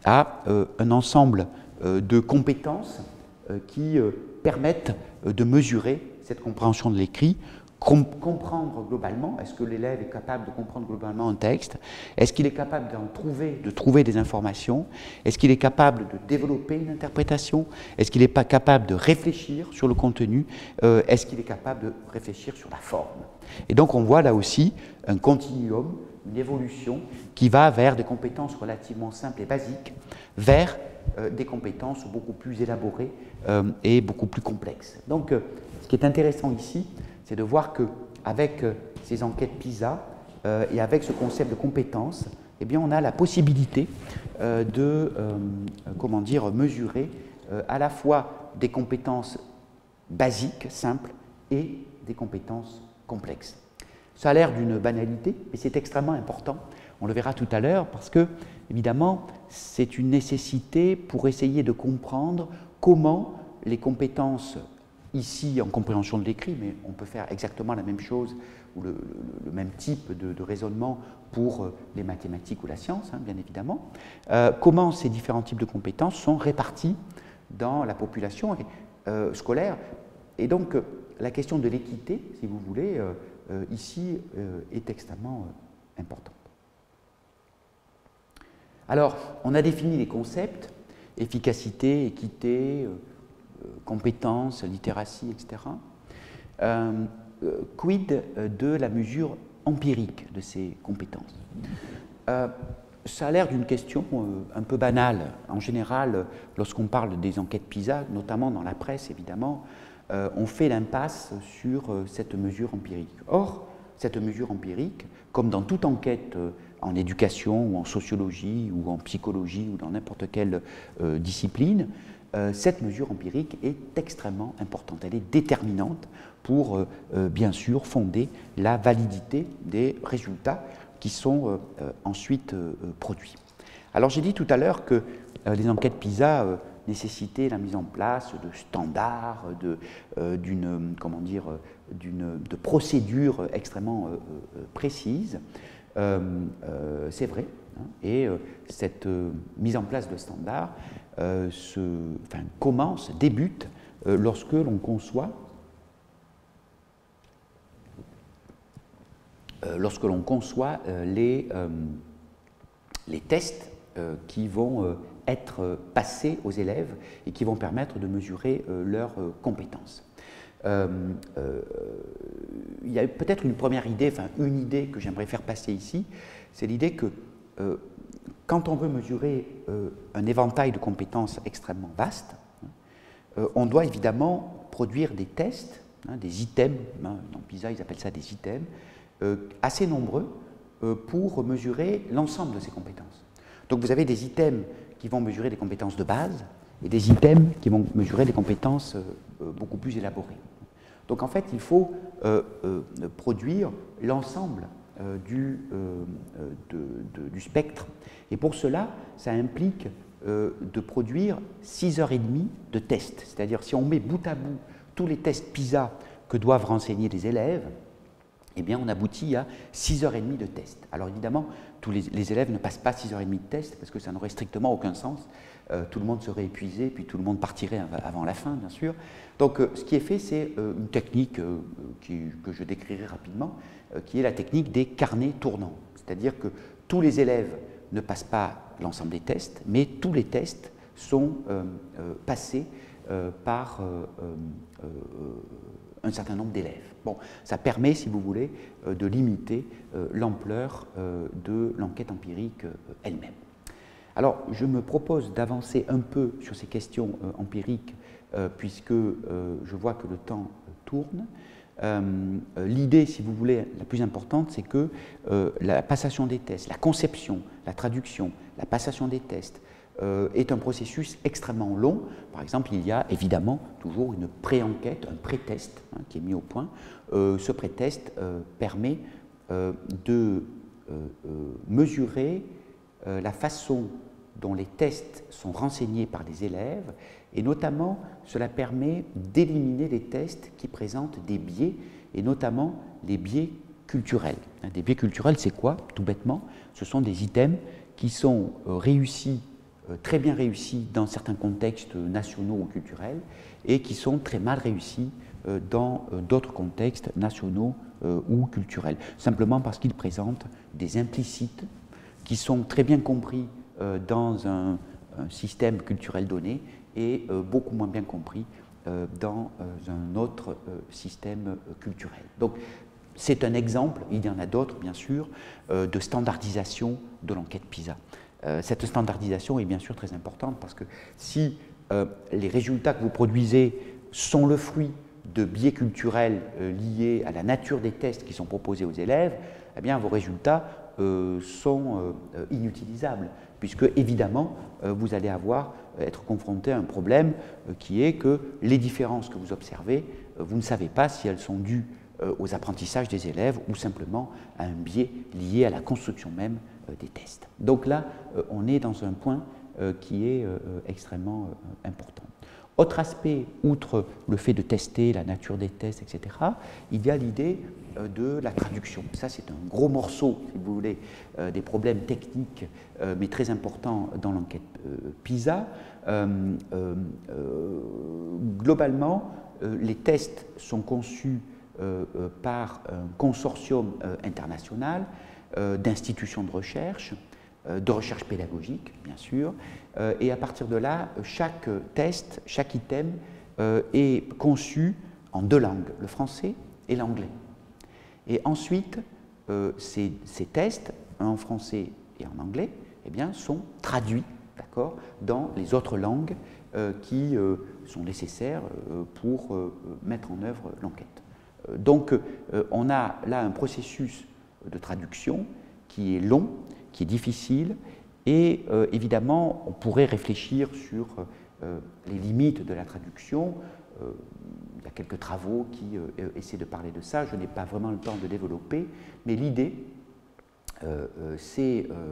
à euh, un ensemble euh, de compétences euh, qui euh, permettent euh, de mesurer cette compréhension de l'écrit. Com comprendre globalement, est-ce que l'élève est capable de comprendre globalement un texte? Est-ce qu'il est capable d'en trouver, de trouver des informations? Est-ce qu'il est capable de développer une interprétation? Est-ce qu'il n'est pas capable de réfléchir sur le contenu? euh, Est-ce qu'il est capable de réfléchir sur la forme? Et donc on voit là aussi un continuum, une évolution qui va vers des compétences relativement simples et basiques, vers euh, des compétences beaucoup plus élaborées euh, et beaucoup plus complexes. Donc euh, ce qui est intéressant ici, c'est de voir qu'avec ces enquêtes PISA euh, et avec ce concept de compétence, eh bien, on a la possibilité euh, de euh, comment dire, mesurer euh, à la fois des compétences basiques, simples, et des compétences complexes. Ça a l'air d'une banalité, mais c'est extrêmement important. On le verra tout à l'heure parce que, évidemment, c'est une nécessité pour essayer de comprendre comment les compétences, ici en compréhension de l'écrit, mais on peut faire exactement la même chose ou le, le, le même type de, de raisonnement pour les mathématiques ou la science, hein, bien évidemment, euh, comment ces différents types de compétences sont répartis dans la population euh, scolaire. Et donc, la question de l'équité, si vous voulez, euh, euh, ici, euh, est extrêmement euh, importante. Alors, on a défini les concepts, efficacité, équité, euh, compétences, littératie, et cetera. Euh, euh, quid de la mesure empirique de ces compétences? euh, Ça a l'air d'une question euh, un peu banale. En général, lorsqu'on parle des enquêtes PISA, notamment dans la presse, évidemment, euh, on fait l'impasse sur euh, cette mesure empirique. Or, cette mesure empirique, comme dans toute enquête euh, en éducation ou en sociologie ou en psychologie ou dans n'importe quelle euh, discipline, euh, cette mesure empirique est extrêmement importante. Elle est déterminante pour, euh, euh, bien sûr, fonder la validité des résultats qui sont euh, euh, ensuite euh, produits. Alors j'ai dit tout à l'heure que euh, les enquêtes PISA euh, nécessitaient la mise en place de standards, de, euh, d'une, comment dire, d'une, de procédures extrêmement euh, euh, précises. Euh, euh, c'est vrai, hein, et euh, cette euh, mise en place de standards euh, se, enfin, commence, débute euh, lorsque l'on conçoit Euh, lorsque l'on conçoit euh, les, euh, les tests euh, qui vont euh, être passés aux élèves et qui vont permettre de mesurer euh, leurs euh, compétences. Euh, euh, il y a peut-être une première idée, enfin une idée que j'aimerais faire passer ici, c'est l'idée que euh, quand on veut mesurer euh, un éventail de compétences extrêmement vaste, euh, on doit évidemment produire des tests, hein, des items, hein, dans PISA ils appellent ça des items, Euh, assez nombreux euh, pour mesurer l'ensemble de ces compétences. Donc vous avez des items qui vont mesurer des compétences de base et des items qui vont mesurer des compétences euh, beaucoup plus élaborées. Donc en fait, il faut euh, euh, produire l'ensemble euh, du, euh, de, de, du spectre. Et pour cela, ça implique euh, de produire six heures trente de tests. C'est-à-dire si on met bout à bout tous les tests PISA que doivent renseigner les élèves, eh bien, on aboutit à six heures trente de tests. Alors évidemment, tous les, les élèves ne passent pas six heures trente de tests parce que ça n'aurait strictement aucun sens. Euh, tout le monde serait épuisé, puis tout le monde partirait avant la fin, bien sûr. Donc euh, ce qui est fait, c'est euh, une technique euh, qui, que je décrirai rapidement, euh, qui est la technique des carnets tournants. C'est-à-dire que tous les élèves ne passent pas l'ensemble des tests, mais tous les tests sont euh, euh, passés euh, par euh, euh, un certain nombre d'élèves. Bon, ça permet, si vous voulez, euh, de limiter euh, l'ampleur euh, de l'enquête empirique euh, elle-même. Alors, je me propose d'avancer un peu sur ces questions euh, empiriques, euh, puisque euh, je vois que le temps euh, tourne. Euh, euh, L'idée, si vous voulez, la plus importante, c'est que euh, la passation des tests, la conception, la traduction, la passation des tests, Euh, est un processus extrêmement long. Par exemple, il y a évidemment toujours une pré-enquête, un pré-test hein, qui est mis au point. Euh, ce pré-test euh, permet euh, de euh, euh, mesurer euh, la façon dont les tests sont renseignés par les élèves et notamment cela permet d'éliminer les tests qui présentent des biais et notamment les biais culturels. Hein, des biais culturels, c'est quoi? Tout bêtement, ce sont des items qui sont euh, réussis très bien réussis dans certains contextes nationaux ou culturels et qui sont très mal réussis dans d'autres contextes nationaux ou culturels, simplement parce qu'ils présentent des implicites qui sont très bien compris dans un, un système culturel donné et beaucoup moins bien compris dans un autre système culturel. Donc, c'est un exemple, il y en a d'autres bien sûr, de standardisation de l'enquête PISA. Euh, cette standardisation est bien sûr très importante parce que si euh, les résultats que vous produisez sont le fruit de biais culturels euh, liés à la nature des tests qui sont proposés aux élèves, eh bien vos résultats euh, sont euh, inutilisables puisque évidemment euh, vous allez avoir euh, être confronté à un problème euh, qui est que les différences que vous observez, euh, vous ne savez pas si elles sont dues euh, aux apprentissages des élèves ou simplement à un biais lié à la construction même des tests. Donc là, euh, on est dans un point euh, qui est euh, extrêmement euh, important. Autre aspect, outre le fait de tester la nature des tests, et cetera, il y a l'idée euh, de la traduction. Ça, c'est un gros morceau, si vous voulez, euh, des problèmes techniques, euh, mais très importants dans l'enquête euh, PISA. Euh, euh, euh, globalement, euh, les tests sont conçus euh, euh, par un consortium euh, international euh, d'institutions de recherche, euh, de recherche pédagogique, bien sûr, euh, et à partir de là, chaque test, chaque item euh, est conçu en deux langues, le français et l'anglais. Et ensuite, euh, ces, ces tests, un en français et en anglais, eh bien, sont traduits, d'accord, dans les autres langues euh, qui euh, sont nécessaires euh, pour euh, mettre en œuvre l'enquête. Euh, donc, euh, on a là un processus de traduction qui est long, qui est difficile, et euh, évidemment, on pourrait réfléchir sur euh, les limites de la traduction. Euh, il y a quelques travaux qui euh, essaient de parler de ça, je n'ai pas vraiment le temps de développer, mais l'idée, euh, euh, c'est euh,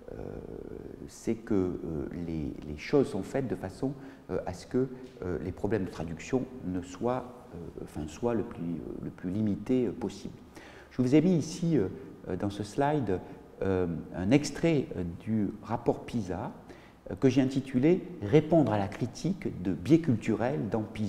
euh, que euh, les, les choses sont faites de façon euh, à ce que euh, les problèmes de traduction ne soient, euh, enfin, soient le, plus, euh, le plus limités euh, possible. Je vous ai mis ici, euh, dans ce slide, euh, un extrait euh, du rapport PISA euh, que j'ai intitulé « Répondre à la critique de biais culturels dans PISA ».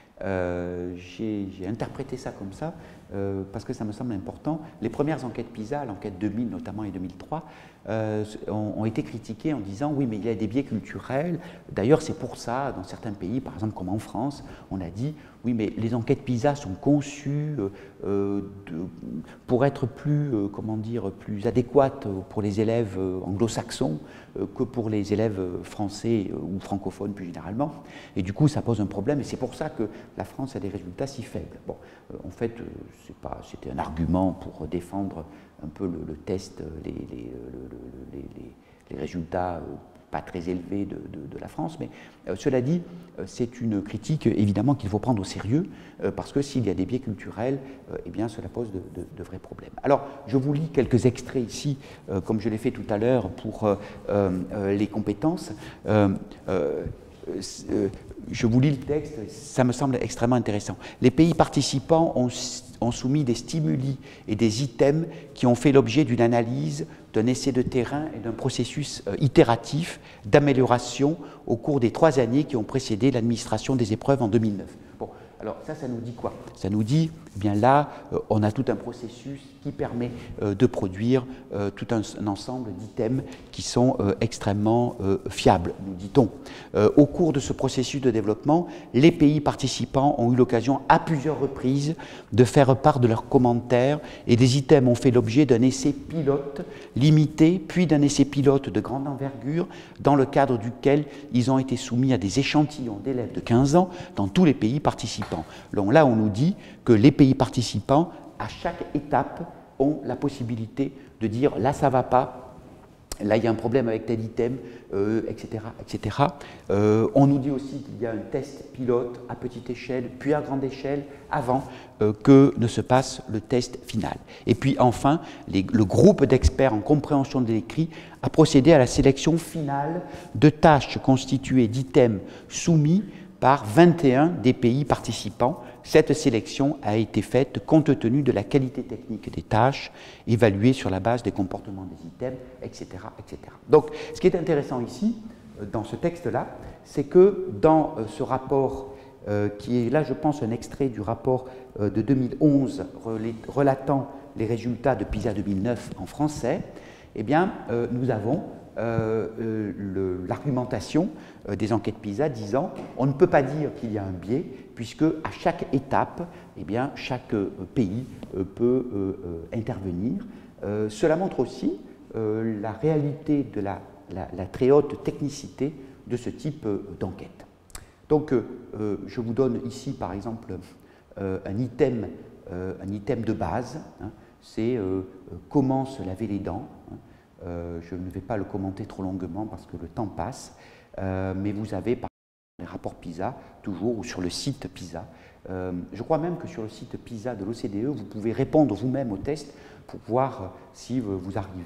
Euh, j'ai interprété ça comme ça euh, parce que ça me semble important. Les premières enquêtes PISA, l'enquête deux mille notamment et deux mille trois, euh, ont, ont été critiquées en disant oui mais il y a des biais culturels. D'ailleurs c'est pour ça dans certains pays, par exemple comme en France, on a dit oui mais les enquêtes PISA sont conçues euh, de, pour être plus, euh, comment dire, plus adéquates pour les élèves euh, anglo-saxons euh, que pour les élèves français euh, ou francophones plus généralement. Et du coup ça pose un problème et c'est pour ça que la France a des résultats si faibles. Bon, euh, en fait, euh, c'était un argument pour défendre un peu le, le test, les, les, le, les, les, les résultats euh, pas très élevés de, de, de la France, mais euh, cela dit, euh, c'est une critique évidemment qu'il faut prendre au sérieux, euh, parce que s'il y a des biais culturels, euh, eh bien cela pose de, de, de vrais problèmes. Alors, je vous lis quelques extraits ici, euh, comme je l'ai fait tout à l'heure pour euh, euh, les compétences. Euh, euh, Euh, je vous lis le texte, ça me semble extrêmement intéressant. Les pays participants ont, ont soumis des stimuli et des items qui ont fait l'objet d'une analyse, d'un essai de terrain et d'un processus euh, itératif d'amélioration au cours des trois années qui ont précédé l'administration des épreuves en deux mille neuf. Bon, alors ça, ça nous dit quoi? Ça nous dit, eh bien là, euh, on a tout un processus qui permet euh, de produire euh, tout un, un ensemble d'items qui sont euh, extrêmement euh, fiables, nous dit-on. Euh, au cours de ce processus de développement, les pays participants ont eu l'occasion à plusieurs reprises de faire part de leurs commentaires et des items ont fait l'objet d'un essai pilote limité, puis d'un essai pilote de grande envergure, dans le cadre duquel ils ont été soumis à des échantillons d'élèves de quinze ans dans tous les pays participants. Donc là, on nous dit que les pays participants, à chaque étape, ont la possibilité de dire là ça ne va pas, là il y a un problème avec tel item, euh, et cetera et cetera. Euh, on nous dit aussi qu'il y a un test pilote à petite échelle, puis à grande échelle, avant euh, que ne se passe le test final. Et puis enfin, les, le groupe d'experts en compréhension de l'écrit a procédé à la sélection finale de tâches constituées d'items soumis par vingt et un des pays participants. Cette sélection a été faite compte tenu de la qualité technique des tâches, évaluée sur la base des comportements des items, et cetera et cetera. Donc, ce qui est intéressant ici, dans ce texte-là, c'est que dans ce rapport, euh, qui est là, je pense, un extrait du rapport euh, de deux mille onze relatant les résultats de PISA deux mille neuf en français, eh bien, euh, nous avons Euh, euh, l'argumentation euh, des enquêtes PISA disant on ne peut pas dire qu'il y a un biais puisque à chaque étape, eh bien, chaque euh, pays euh, peut euh, euh, intervenir. Euh, cela montre aussi euh, la réalité de la, la, la très haute technicité de ce type euh, d'enquête. Donc, euh, euh, je vous donne ici, par exemple, euh, un, item, euh, un item de base, hein, c'est euh, comment se laver les dents. Hein. Euh, je ne vais pas le commenter trop longuement parce que le temps passe, euh, mais vous avez par exemple les rapports PISA, toujours, ou sur le site PISA. Euh, je crois même que sur le site PISA de l'O C D E, vous pouvez répondre vous-même au test pour voir si vous arrivez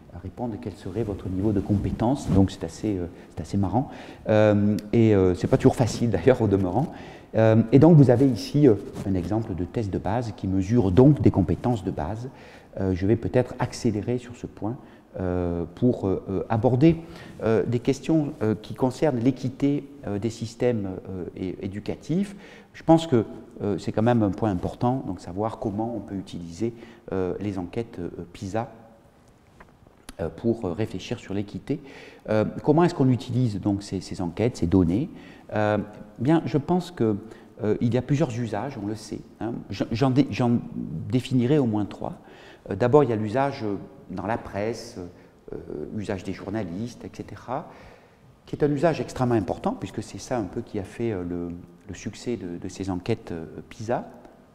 répondre quel serait votre niveau de compétence. Donc c'est assez, euh, c'est assez marrant. Euh, et euh, c'est pas toujours facile d'ailleurs au demeurant. Euh, et donc vous avez ici euh, un exemple de test de base qui mesure donc des compétences de base. Euh, je vais peut-être accélérer sur ce point euh, pour euh, aborder euh, des questions euh, qui concernent l'équité euh, des systèmes euh, éducatifs. Je pense que euh, c'est quand même un point important, donc savoir comment on peut utiliser euh, les enquêtes euh, PISA euh, pour réfléchir sur l'équité. Euh, comment est-ce qu'on utilise donc ces, ces enquêtes, ces données? euh, Bien, je pense qu'il euh, y a plusieurs usages, on le sait. Hein. J'en dé, j'en définirai au moins trois. Euh, D'abord, il y a l'usage dans la presse, euh, usage des journalistes, et cetera, qui est un usage extrêmement important, puisque c'est ça un peu qui a fait euh, le, le succès de, de ces enquêtes euh, PISA.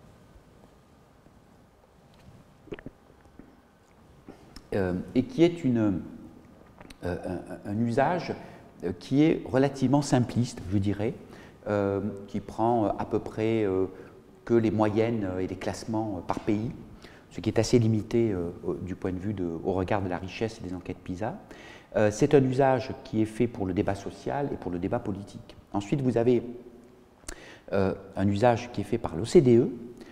Euh, et qui est une, euh, un, un usage qui est relativement simpliste, je dirais, euh, qui prend à peu près euh, que les moyennes et les classements par pays, ce qui est assez limité euh, du point de vue de, au regard de la richesse des enquêtes PISA. Euh, c'est un usage qui est fait pour le débat social et pour le débat politique. Ensuite, vous avez euh, un usage qui est fait par l'O C D E,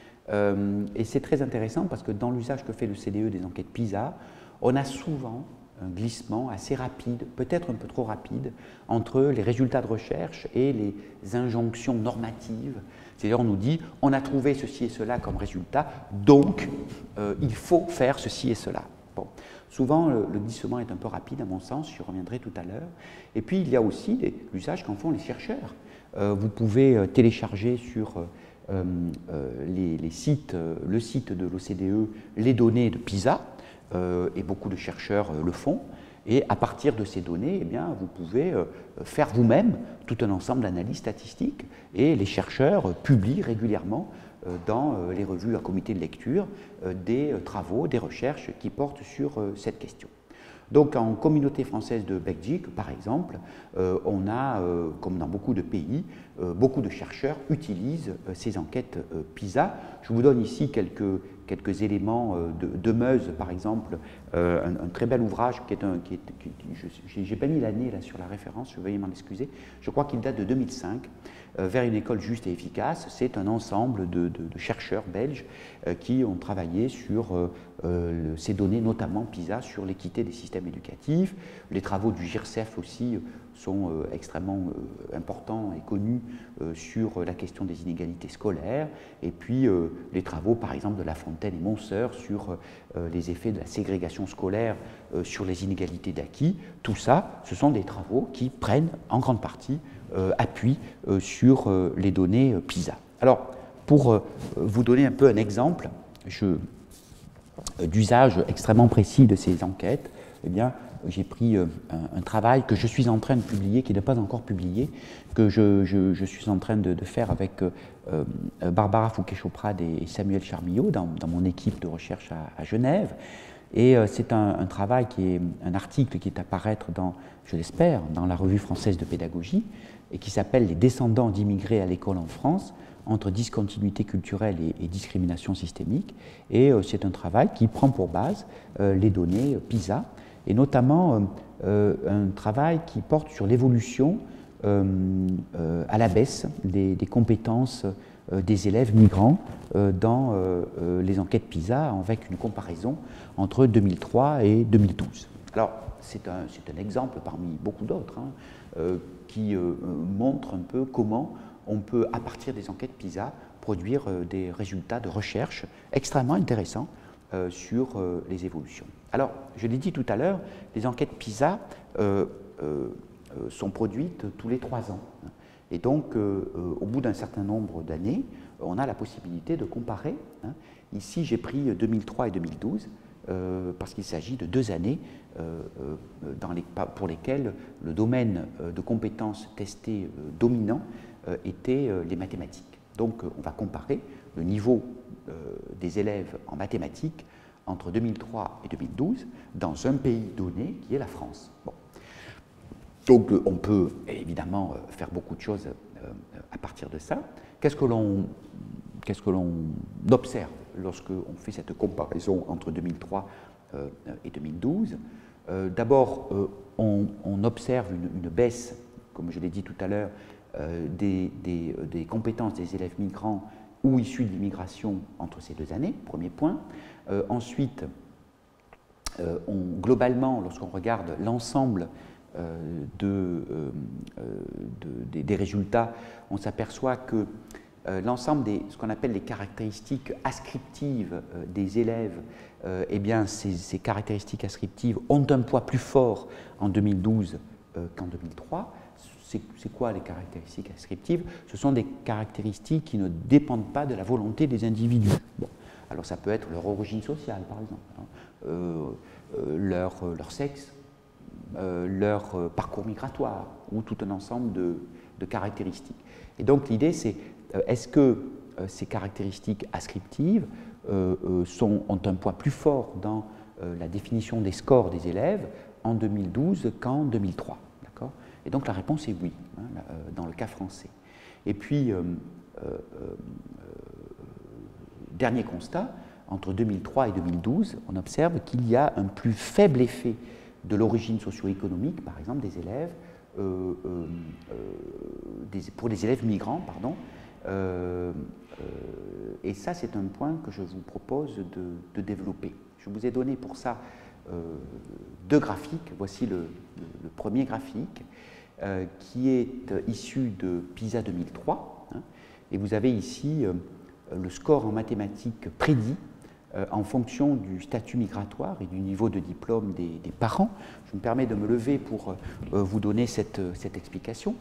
euh, et c'est très intéressant parce que dans l'usage que fait l'O C D E des enquêtes PISA, on a souvent un glissement assez rapide, peut-être un peu trop rapide, entre les résultats de recherche et les injonctions normatives. C'est-à-dire, on nous dit, on a trouvé ceci et cela comme résultat, donc euh, il faut faire ceci et cela. Bon. Souvent, le, le glissement est un peu rapide, à mon sens, j'y reviendrai tout à l'heure. Et puis, il y a aussi l'usage qu'en font les chercheurs. Euh, vous pouvez euh, télécharger sur euh, euh, les, les sites, euh, le site de l'O C D E, les données de PISA, Euh, et beaucoup de chercheurs euh, le font, et à partir de ces données, eh bien, vous pouvez euh, faire vous-même tout un ensemble d'analyses statistiques, et les chercheurs euh, publient régulièrement euh, dans euh, les revues à comité de lecture euh, des euh, travaux, des recherches qui portent sur euh, cette question. Donc en communauté française de Belgique, par exemple, euh, on a, euh, comme dans beaucoup de pays, euh, beaucoup de chercheurs utilisent euh, ces enquêtes euh, PISA. Je vous donne ici quelques, quelques éléments euh, de, de Meuse, par exemple, euh, un, un très bel ouvrage qui est un... Qui est, qui, je n'ai pas mis l'année là sur la référence, je veuillez m'en excuser, je crois qu'il date de deux mille cinq, euh, Vers une école juste et efficace. C'est un ensemble de, de, de chercheurs belges euh, qui ont travaillé sur euh, euh, ces données, notamment PISA, sur l'équité des systèmes éducatifs. Les travaux du G I R C E F aussi sont euh, extrêmement euh, importants et connus euh, sur la question des inégalités scolaires, et puis euh, les travaux par exemple de La Fontaine et Monseur sur euh, les effets de la ségrégation scolaire euh, sur les inégalités d'acquis. Tout ça, ce sont des travaux qui prennent en grande partie euh, appui euh, sur euh, les données euh, PISA. Alors, pour euh, vous donner un peu un exemple je, euh, d'usage extrêmement précis de ces enquêtes, eh bien, j'ai pris euh, un, un travail que je suis en train de publier, qui n'est pas encore publié, que je, je, je suis en train de, de faire avec euh, euh, Barbara Fouquet-Choprade et Samuel Charmillot dans, dans mon équipe de recherche à, à Genève. Et euh, c'est un, un travail qui est un article qui est à paraître dans, je l'espère, dans la Revue française de pédagogie, et qui s'appelle « Les descendants d'immigrés à l'école en France, entre discontinuité culturelle et, et discrimination systémique ». Et euh, c'est un travail qui prend pour base euh, les données PISA, et notamment euh, un travail qui porte sur l'évolution euh, euh, à la baisse des, des compétences euh, des élèves migrants euh, dans euh, euh, les enquêtes PISA, avec une comparaison entre deux mille trois et deux mille douze. Alors, c'est un, c'est un exemple parmi beaucoup d'autres hein, euh, qui euh, montre un peu comment on peut, à partir des enquêtes PISA, produire euh, des résultats de recherche extrêmement intéressants Euh, sur euh, les évolutions. Alors, je l'ai dit tout à l'heure, les enquêtes PISA euh, euh, sont produites tous les trois ans. Et donc, euh, euh, au bout d'un certain nombre d'années, on a la possibilité de comparer. Hein. Ici, j'ai pris deux mille trois et deux mille douze, euh, parce qu'il s'agit de deux années euh, euh, dans les, pour lesquelles le domaine de compétences testées euh, dominant euh, était euh, les mathématiques. Donc, euh, on va comparer le niveau euh, des élèves en mathématiques entre deux mille trois et deux mille douze dans un pays donné qui est la France. Bon. Donc, euh, on peut évidemment euh, faire beaucoup de choses euh, à partir de ça. Qu'est-ce que l'on qu'est-ce que l'on observe lorsqu'on fait cette comparaison entre deux mille trois euh, et deux mille douze? Euh, D'abord, euh, on, on observe une, une baisse, comme je l'ai dit tout à l'heure, euh, des, des, des compétences des élèves migrants ou issus de l'immigration entre ces deux années, premier point. Euh, ensuite, euh, on, globalement, lorsqu'on regarde l'ensemble euh, de, euh, de, des, des résultats, on s'aperçoit que Euh, l'ensemble des ce qu'on appelle les caractéristiques ascriptives euh, des élèves, euh, eh bien, ces, ces caractéristiques ascriptives ont un poids plus fort en deux mille douze euh, qu'en deux mille trois. C'est quoi les caractéristiques ascriptives? Ce sont des caractéristiques qui ne dépendent pas de la volonté des individus. Bon. Alors ça peut être leur origine sociale, par exemple, hein, euh, euh, leur, leur sexe, euh, leur euh, parcours migratoire, ou tout un ensemble de, de caractéristiques. Et donc l'idée, c'est est-ce que euh, ces caractéristiques ascriptives euh, euh, sont, ont un poids plus fort dans euh, la définition des scores des élèves en deux mille douze qu'en deux mille trois, d'accord? Et donc la réponse est oui, hein, là, euh, dans le cas français. Et puis, euh, euh, euh, dernier constat, entre deux mille trois et deux mille douze, on observe qu'il y a un plus faible effet de l'origine socio-économique, par exemple, des élèves, euh, euh, euh, des, pour les élèves migrants, pardon. Euh, euh, et ça, c'est un point que je vous propose de, de développer. Je vous ai donné pour ça euh, deux graphiques. Voici le, le, le premier graphique euh, qui est issu de PISA deux mille trois. Hein, et vous avez ici euh, le score en mathématiques prédit euh, en fonction du statut migratoire et du niveau de diplôme des, des parents. Je me permets de me lever pour euh, vous donner cette, cette explication.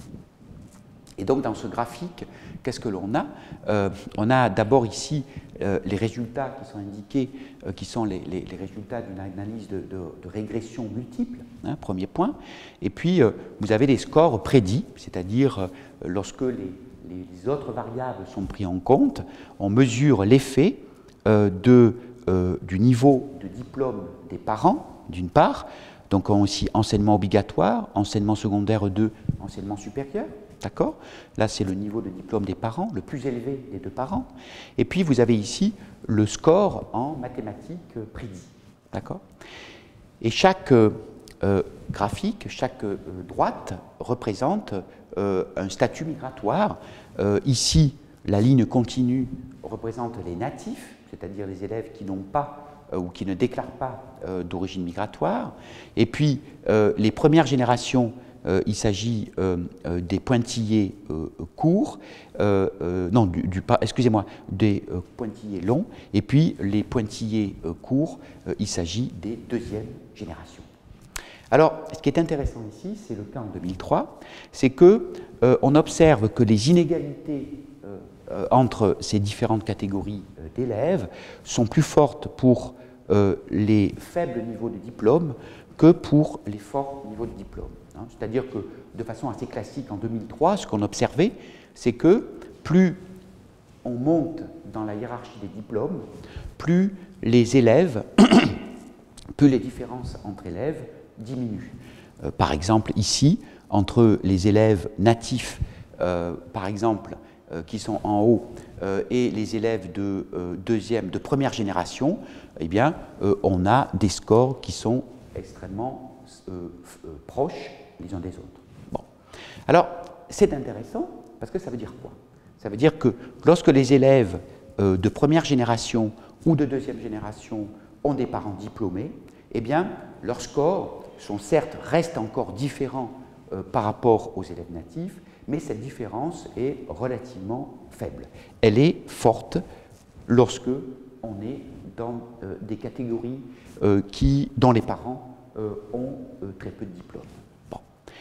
Et donc, dans ce graphique, qu'est-ce que l'on a? euh, On a d'abord ici euh, les résultats qui sont indiqués, euh, qui sont les, les, les résultats d'une analyse de, de, de régression multiple, hein, premier point. Et puis, euh, vous avez les scores prédits, c'est-à-dire euh, lorsque les, les autres variables sont prises en compte, on mesure l'effet euh, de, euh, du niveau de diplôme des parents, d'une part, donc on a aussi enseignement obligatoire, enseignement secondaire deux, enseignement supérieur. D'accord? Là, c'est le niveau de diplôme des parents, le plus élevé des deux parents. Et puis, vous avez ici le score en mathématiques prédit. D'accord? Et chaque euh, graphique, chaque euh, droite représente euh, un statut migratoire. Euh, ici, la ligne continue représente les natifs, c'est-à-dire les élèves qui n'ont pas euh, ou qui ne déclarent pas euh, d'origine migratoire. Et puis, euh, les premières générations, Euh, il s'agit euh, euh, des pointillés euh, courts, euh, euh, non, du, du, excusez-moi, des euh, pointillés longs, et puis les pointillés euh, courts, euh, il s'agit des deuxièmes générations. Alors, ce qui est intéressant ici, c'est le cas en deux mille trois, c'est qu'on euh, observe que les inégalités euh, euh, entre ces différentes catégories euh, d'élèves sont plus fortes pour euh, les faibles niveaux de diplôme que pour les forts niveaux de diplôme. C'est-à-dire que, de façon assez classique, en deux mille trois, ce qu'on observait, c'est que plus on monte dans la hiérarchie des diplômes, plus les élèves, plus les différences entre élèves diminuent. Euh, par exemple, ici, entre les élèves natifs, euh, par exemple, euh, qui sont en haut, euh, et les élèves de euh, deuxième, de première génération, eh bien, euh, on a des scores qui sont extrêmement euh, euh, proches les uns des autres. Bon. Alors, c'est intéressant parce que ça veut dire quoi? Ça veut dire que lorsque les élèves euh, de première génération ou de deuxième génération ont des parents diplômés, eh bien, leurs scores sont certes, restent encore différents euh, par rapport aux élèves natifs, mais cette différence est relativement faible. Elle est forte lorsque on est dans euh, des catégories euh, qui, dont les parents euh, ont euh, très peu de diplômes. Bon.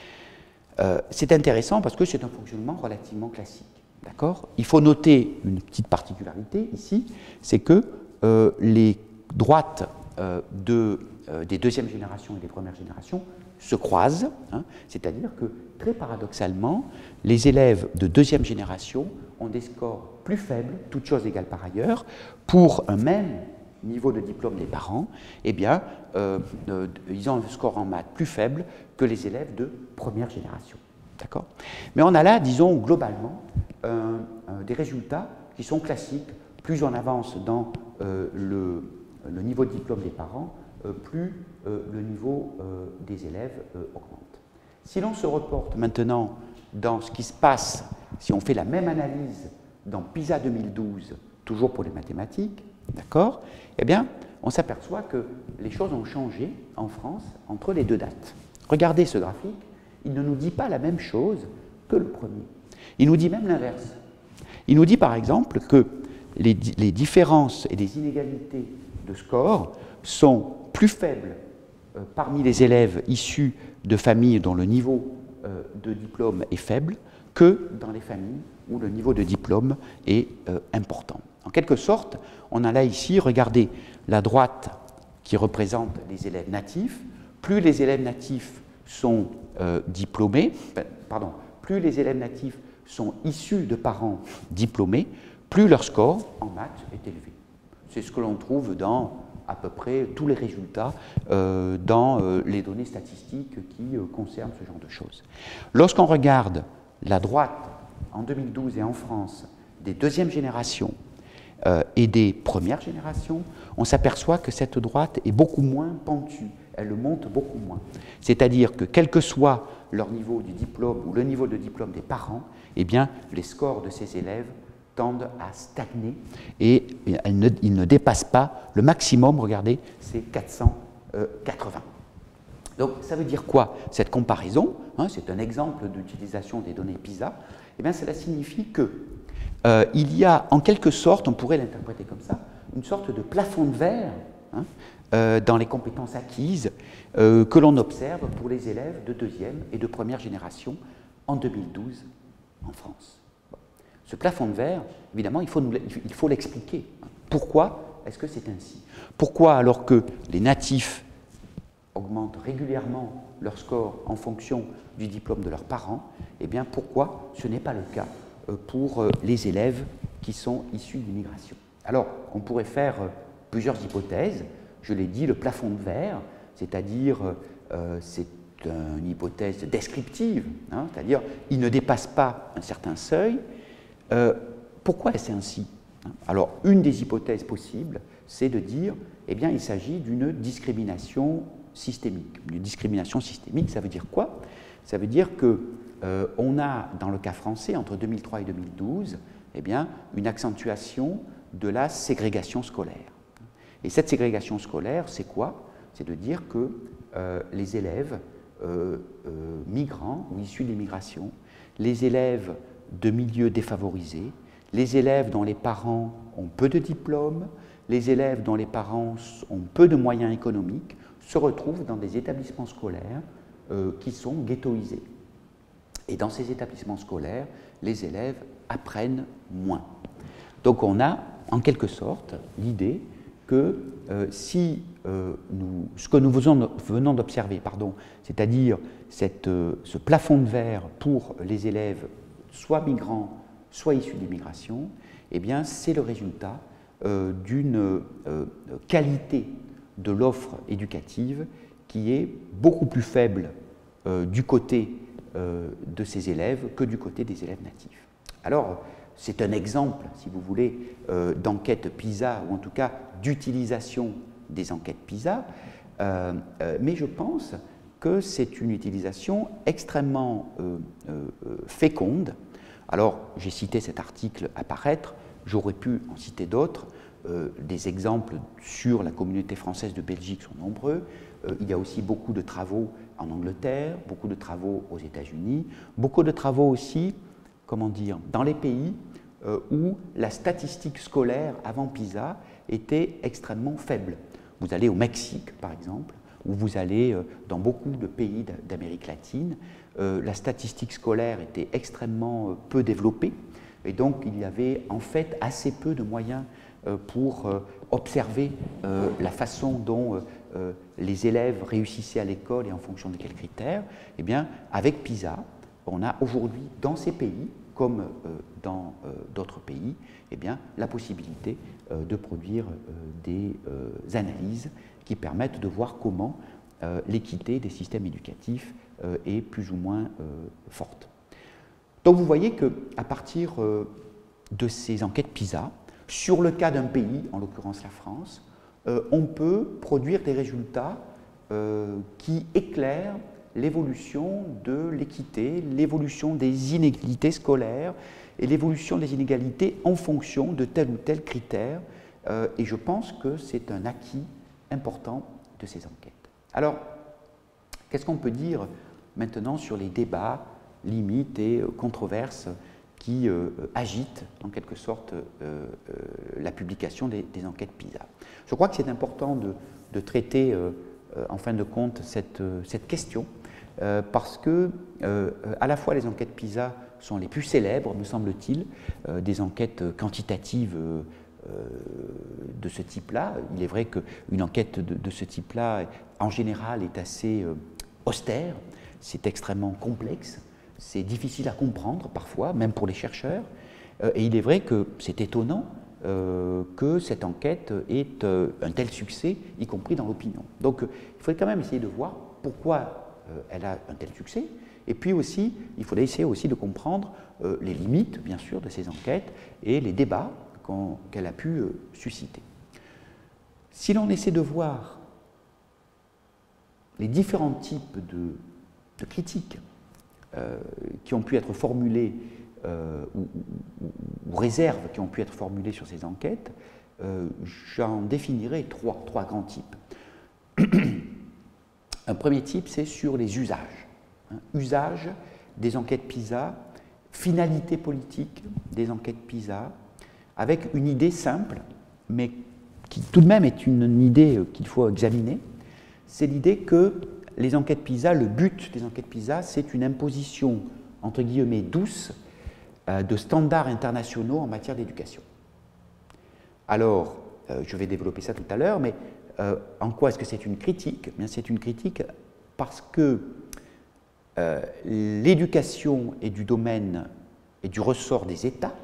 Euh, c'est intéressant parce que c'est un fonctionnement relativement classique. D'accord ? Il faut noter une petite particularité ici, c'est que euh, les droites euh, de, euh, des deuxièmes générations et des premières générations se croisent, hein, c'est-à-dire que très paradoxalement, les élèves de deuxième génération ont des scores plus faibles, toutes choses égales par ailleurs, pour un même niveau de diplôme des parents, eh bien, euh, euh, ils ont un score en maths plus faible que les élèves de première génération. D'accord ? Mais on a là, disons, globalement, euh, euh, des résultats qui sont classiques. Plus on avance dans euh, le, le niveau de diplôme des parents, euh, plus euh, le niveau euh, des élèves euh, augmente. Si l'on se reporte maintenant dans ce qui se passe, si on fait la même analyse dans PISA deux mille douze, toujours pour les mathématiques, d'accord, eh bien, on s'aperçoit que les choses ont changé en France entre les deux dates. Regardez ce graphique, il ne nous dit pas la même chose que le premier. Il nous dit même l'inverse. Il nous dit par exemple que les, les différences et les inégalités de score sont plus faibles euh, parmi les élèves issus de familles dont le niveau euh, de diplôme est faible que dans les familles où le niveau de diplôme est euh, important. En quelque sorte, on a là ici, regardez, la droite qui représente les élèves natifs. Plus les élèves natifs sont euh, diplômés, pardon, plus les élèves natifs sont issus de parents diplômés, plus leur score en maths est élevé. C'est ce que l'on trouve dans à peu près tous les résultats euh, dans euh, les données statistiques qui euh, concernent ce genre de choses. Lorsqu'on regarde la droite en deux mille douze et en France des deuxièmes générations euh, et des premières générations, on s'aperçoit que cette droite est beaucoup moins pentue, elle monte beaucoup moins. C'est-à-dire que quel que soit leur niveau du diplôme ou le niveau de diplôme des parents, eh bien, les scores de ces élèves tendent à stagner et ils ne, ils ne dépassent pas le maximum, regardez, c'est quatre cent quatre-vingts. Donc ça veut dire quoi cette comparaison, hein, c'est un exemple d'utilisation des données PISA, eh bien cela signifie que euh, il y a en quelque sorte, on pourrait l'interpréter comme ça, une sorte de plafond de verre hein, euh, dans les compétences acquises euh, que l'on observe pour les élèves de deuxième et de première génération en deux mille douze en France. Bon. Ce plafond de verre, évidemment, il faut, nous, il faut l'expliquer. Pourquoi est-ce que c'est ainsi? Pourquoi, alors que les natifs augmentent régulièrement leur score en fonction du diplôme de leurs parents, eh bien, pourquoi ce n'est pas le cas pour les élèves qui sont issus d'immigration? Alors, on pourrait faire plusieurs hypothèses. Je l'ai dit, le plafond de verre, c'est-à-dire, euh, c'est une hypothèse descriptive, hein, c'est-à-dire, il ne dépasse pas un certain seuil. Euh, pourquoi est-ce ainsi? Alors, une des hypothèses possibles, c'est de dire, eh bien, il s'agit d'une discrimination systémique. Une discrimination systémique, ça veut dire quoi? Ça veut dire que euh, on a, dans le cas français, entre deux mille trois et deux mille douze, eh bien, une accentuation de la ségrégation scolaire. Et cette ségrégation scolaire, c'est quoi? C'est de dire que euh, les élèves euh, euh, migrants ou issus de l'immigration, les élèves de milieux défavorisés, les élèves dont les parents ont peu de diplômes, les élèves dont les parents ont peu de moyens économiques, se retrouvent dans des établissements scolaires euh, qui sont ghettoisés. Et dans ces établissements scolaires, les élèves apprennent moins. Donc on a, en quelque sorte, l'idée que euh, si euh, nous, ce que nous venons d'observer, pardon, c'est-à-dire euh, ce plafond de verre pour les élèves soit migrants, soit issus d'immigration, eh bien c'est le résultat euh, d'une euh, qualité de l'offre éducative qui est beaucoup plus faible euh, du côté euh, de ces élèves que du côté des élèves natifs. Alors, c'est un exemple, si vous voulez, euh, d'enquête PISA, ou en tout cas d'utilisation des enquêtes PISA, euh, euh, mais je pense que c'est une utilisation extrêmement euh, euh, féconde. Alors, j'ai cité cet article à paraître, j'aurais pu en citer d'autres. Euh, des exemples sur la communauté française de Belgique sont nombreux. Euh, il y a aussi beaucoup de travaux en Angleterre, beaucoup de travaux aux États-Unis, beaucoup de travaux aussi, comment dire, dans les pays euh, où la statistique scolaire avant PISA était extrêmement faible. Vous allez au Mexique, par exemple, ou vous allez euh, dans beaucoup de pays d'Amérique latine, euh, la statistique scolaire était extrêmement euh, peu développée, et donc il y avait en fait assez peu de moyens pour euh, observer euh, la façon dont euh, les élèves réussissaient à l'école et en fonction de quels critères. Eh bien, avec PISA, on a aujourd'hui dans ces pays, comme euh, dans euh, d'autres pays, eh bien, la possibilité euh, de produire euh, des euh, analyses qui permettent de voir comment euh, l'équité des systèmes éducatifs euh, est plus ou moins euh, forte. Donc vous voyez qu'à partir euh, de ces enquêtes PISA, sur le cas d'un pays, en l'occurrence la France, euh, on peut produire des résultats euh, qui éclairent l'évolution de l'équité, l'évolution des inégalités scolaires et l'évolution des inégalités en fonction de tel ou tel critère. Euh, et je pense que c'est un acquis important de ces enquêtes. Alors, qu'est-ce qu'on peut dire maintenant sur les débats, limites et euh, controverses qui euh, agitent en quelque sorte euh, euh, la publication des, des enquêtes PISA? Je crois que c'est important de, de traiter euh, euh, en fin de compte cette, euh, cette question euh, parce que euh, à la fois les enquêtes PISA sont les plus célèbres, me semble-t-il, euh, des enquêtes quantitatives euh, de ce type-là. Il est vrai qu'une enquête de, de ce type-là, en général, est assez euh, austère, c'est extrêmement complexe, c'est difficile à comprendre parfois, même pour les chercheurs, euh, et il est vrai que c'est étonnant euh, que cette enquête ait euh, un tel succès, y compris dans l'opinion. Donc euh, il faudrait quand même essayer de voir pourquoi euh, elle a un tel succès, et puis aussi, il faudrait essayer aussi de comprendre euh, les limites, bien sûr, de ces enquêtes et les débats qu'elle a pu euh, susciter. Si l'on essaie de voir les différents types de, de critiques euh, qui ont pu être formulées euh, ou, ou, ou réserves qui ont pu être formulées sur ces enquêtes, euh, j'en définirai trois, trois grands types. Un premier type, c'est sur les usages. Hein, usage des enquêtes PISA, finalité politique des enquêtes PISA, avec une idée simple, mais qui tout de même est une, une idée qu'il faut examiner, c'est l'idée que les enquêtes PISA, le but des enquêtes PISA, c'est une imposition, entre guillemets, douce, euh, de standards internationaux en matière d'éducation. Alors, euh, je vais développer ça tout à l'heure, mais euh, en quoi est-ce que c'est une critique? Eh bien, c'est une critique parce que euh, l'éducation est du domaine et du ressort des États.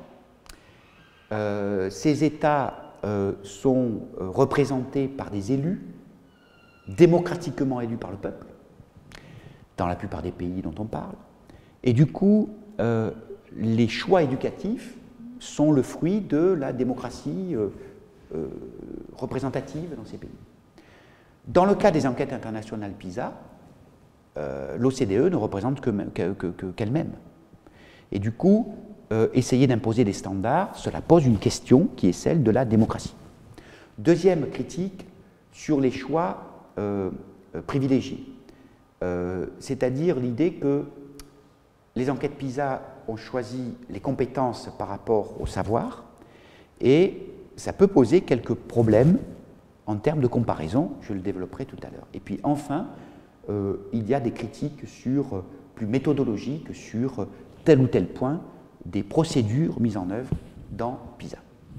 Euh, ces États euh, sont euh, représentés par des élus, démocratiquement élus par le peuple, dans la plupart des pays dont on parle, et du coup, euh, les choix éducatifs sont le fruit de la démocratie euh, euh, représentative dans ces pays. Dans le cas des enquêtes internationales PISA, euh, l'O C D E ne représente que, que, que, que, qu'elle-même. Et du coup, Euh, essayer d'imposer des standards, cela pose une question qui est celle de la démocratie. Deuxième critique sur les choix euh, euh, privilégiés, euh, c'est-à-dire l'idée que les enquêtes PISA ont choisi les compétences par rapport au savoir, et ça peut poser quelques problèmes en termes de comparaison, je le développerai tout à l'heure. Et puis enfin, euh, il y a des critiques sur, euh, plus méthodologiques sur euh, tel ou tel point des procédures mises en œuvre dans PISA.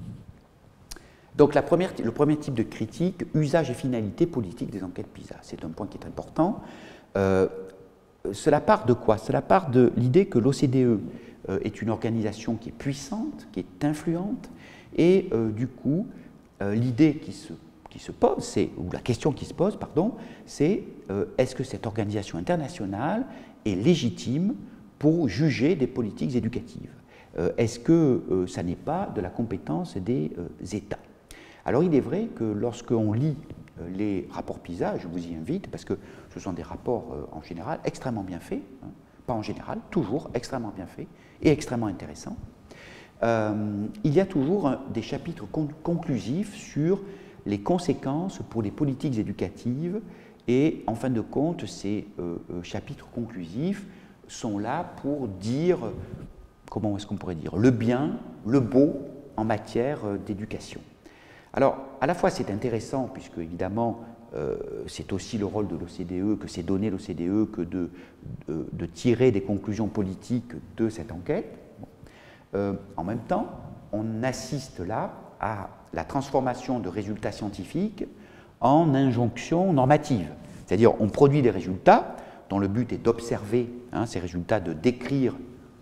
Donc la première, le premier type de critique, usage et finalité politique des enquêtes PISA, c'est un point qui est important. Euh, cela part de quoi? Cela part de l'idée que l'O C D E euh, est une organisation qui est puissante, qui est influente, et euh, du coup, euh, l'idée qui se, qui se pose, c'est, ou la question qui se pose, pardon, c'est euh, est-ce que cette organisation internationale est légitime pour juger des politiques éducatives? Euh, Est-ce que euh, ça n'est pas de la compétence des euh, États? Alors il est vrai que lorsqu'on lit euh, les rapports PISA, je vous y invite, parce que ce sont des rapports euh, en général extrêmement bien faits, hein, pas en général, toujours extrêmement bien faits et extrêmement intéressants, euh, il y a toujours un, des chapitres con conclusifs sur les conséquences pour les politiques éducatives, et en fin de compte, ces euh, euh, chapitres conclusifs sont là pour dire, comment est-ce qu'on pourrait dire, le bien, le beau en matière d'éducation. Alors, à la fois c'est intéressant, puisque évidemment, euh, c'est aussi le rôle de l'O C D E, que c'est donné l'O C D E, que de, de, de tirer des conclusions politiques de cette enquête. Euh, en même temps, on assiste là à la transformation de résultats scientifiques en injonctions normatives. C'est-à-dire, on produit des résultats dont le but est d'observer hein, ces résultats, de décrire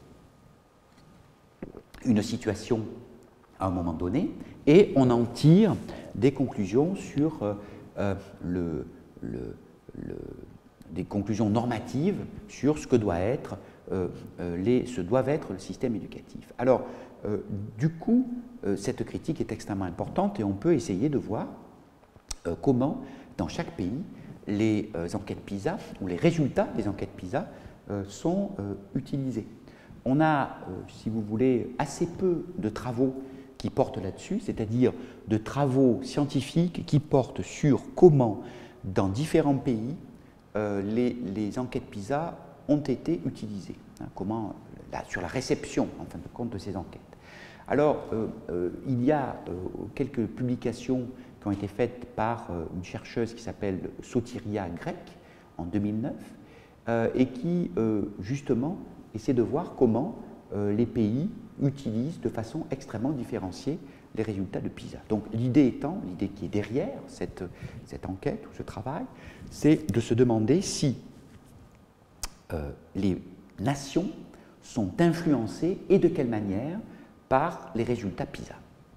une situation à un moment donné, et on en tire des conclusions sur euh, euh, le, le, le, des conclusions normatives sur ce que doit être, euh, euh, les, ce doivent être le système éducatif. Alors, euh, du coup, euh, cette critique est extrêmement importante, et on peut essayer de voir euh, comment, dans chaque pays, les euh, enquêtes PISA, ou les résultats des enquêtes PISA, euh, sont euh, utilisés. On a, euh, si vous voulez, assez peu de travaux qui portent là-dessus, c'est-à-dire de travaux scientifiques qui portent sur comment, dans différents pays, euh, les, les enquêtes PISA ont été utilisées, hein, comment, là, sur la réception, en fin de compte, de ces enquêtes. Alors, euh, euh, il y a euh, quelques publications qui ont été faites par euh, une chercheuse qui s'appelle Sotiria Grec, en deux mille neuf, euh, et qui, euh, justement, essaie de voir comment euh, les pays utilisent de façon extrêmement différenciée les résultats de PISA. Donc l'idée étant, l'idée qui est derrière cette, cette enquête ou ce travail, c'est de se demander si euh, les nations sont influencées et de quelle manière par les résultats PISA.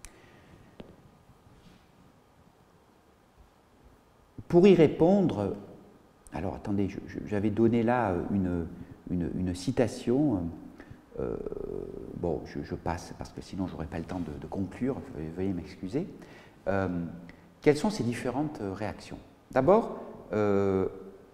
Pour y répondre, alors attendez, j'avais donné là une, une, une citation. Euh, bon, je, je passe parce que sinon je n'aurai pas le temps de, de conclure, veuillez m'excuser. Euh, quelles sont ces différentes réactions? D'abord, euh,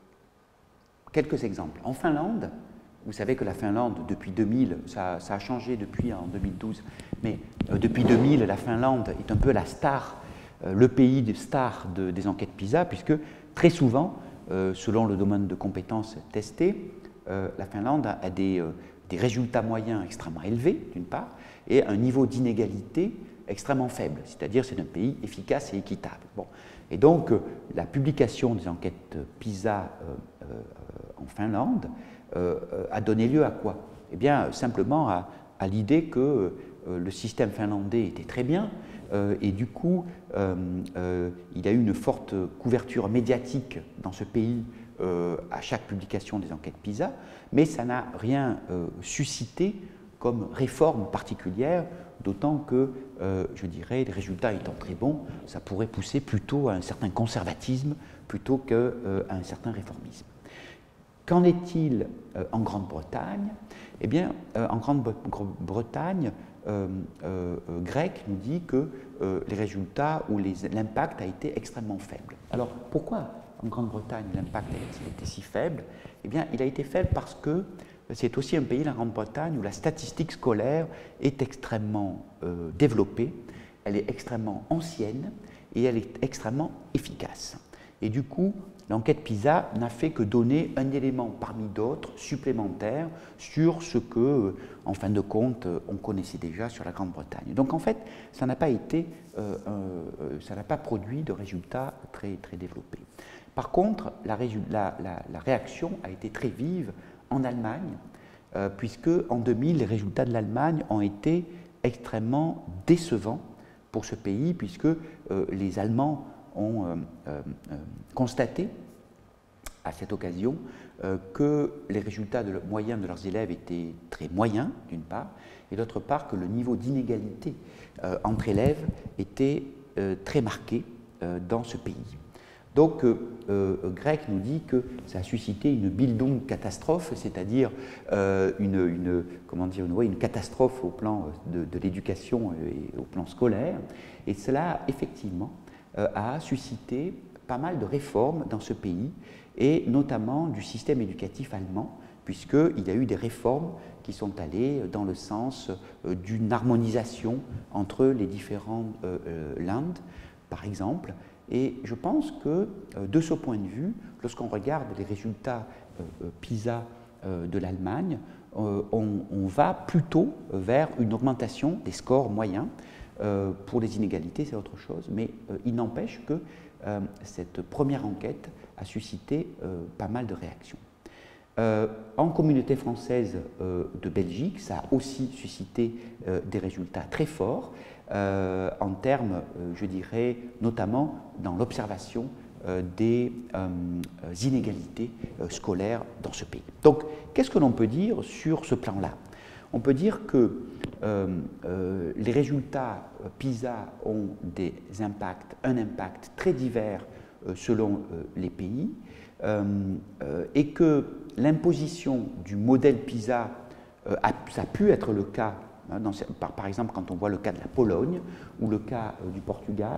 quelques exemples. En Finlande, vous savez que la Finlande, depuis deux mille, ça, ça a changé depuis en deux mille douze, mais euh, depuis deux mille, la Finlande est un peu la star, euh, le pays de star de, des enquêtes PISA, puisque très souvent, euh, selon le domaine de compétences testé, euh, la Finlande a, a des... Euh, des résultats moyens extrêmement élevés, d'une part, et un niveau d'inégalité extrêmement faible, c'est-à-dire c'est un pays efficace et équitable. Bon. Et donc, euh, la publication des enquêtes PISA euh, euh, en Finlande euh, a donné lieu à quoi? Eh bien, simplement à, à l'idée que euh, le système finlandais était très bien, euh, et du coup, euh, euh, il y a eu une forte couverture médiatique dans ce pays Euh, à chaque publication des enquêtes PISA, mais ça n'a rien euh, suscité comme réforme particulière, d'autant que, euh, je dirais, les résultats étant très bons, ça pourrait pousser plutôt à un certain conservatisme plutôt qu'à euh, un certain réformisme. Qu'en est-il euh, en Grande-Bretagne? Eh bien, euh, en Grande-Bretagne, euh, euh, Grec nous dit que euh, les résultats ou l'impact a été extrêmement faible. Alors, pourquoi en Grande-Bretagne l'impact a été si faible? Eh bien, il a été faible parce que c'est aussi un pays, la Grande-Bretagne, où la statistique scolaire est extrêmement euh, développée, elle est extrêmement ancienne et elle est extrêmement efficace. Et du coup, l'enquête PISA n'a fait que donner un élément parmi d'autres supplémentaires sur ce que, en fin de compte, on connaissait déjà sur la Grande-Bretagne. Donc en fait, ça n'a pas été, euh, euh, ça n'a pas produit de résultats très, très développés. Par contre, la, la, la, la réaction a été très vive en Allemagne, euh, puisque en deux mille, les résultats de l'Allemagne ont été extrêmement décevants pour ce pays, puisque euh, les Allemands ont euh, euh, constaté à cette occasion euh, que les résultats de, moyens de leurs élèves étaient très moyens, d'une part, et d'autre part que le niveau d'inégalité euh, entre élèves était euh, très marqué euh, dans ce pays. Donc, euh, euh, Grec nous dit que ça a suscité une Bildung catastrophe, c'est-à-dire euh, une, une, comment dire, une, ouais, une catastrophe au plan de, de l'éducation et au plan scolaire, et cela, effectivement, euh, a suscité pas mal de réformes dans ce pays, et notamment du système éducatif allemand, puisqu'il y a eu des réformes qui sont allées dans le sens euh, d'une harmonisation entre les différentes euh, euh, landes, par exemple. Et je pense que, euh, de ce point de vue, lorsqu'on regarde les résultats euh, PISA euh, de l'Allemagne, euh, on, on va plutôt vers une augmentation des scores moyens. Euh, pour les inégalités, c'est autre chose, mais euh, il n'empêche que euh, cette première enquête a suscité euh, pas mal de réactions. Euh, en communauté française euh, de Belgique, ça a aussi suscité euh, des résultats très forts euh, en termes, euh, je dirais, notamment dans l'observation euh, des euh, inégalités euh, scolaires dans ce pays. Donc, qu'est-ce que l'on peut dire sur ce plan-là? On peut dire que euh, euh, les résultats euh, PISA ont des impacts, un impact très divers euh, selon euh, les pays, euh, euh, et que l'imposition du modèle PISA, euh, a, ça a pu être le cas, hein, dans, par, par exemple quand on voit le cas de la Pologne ou le cas euh, du Portugal,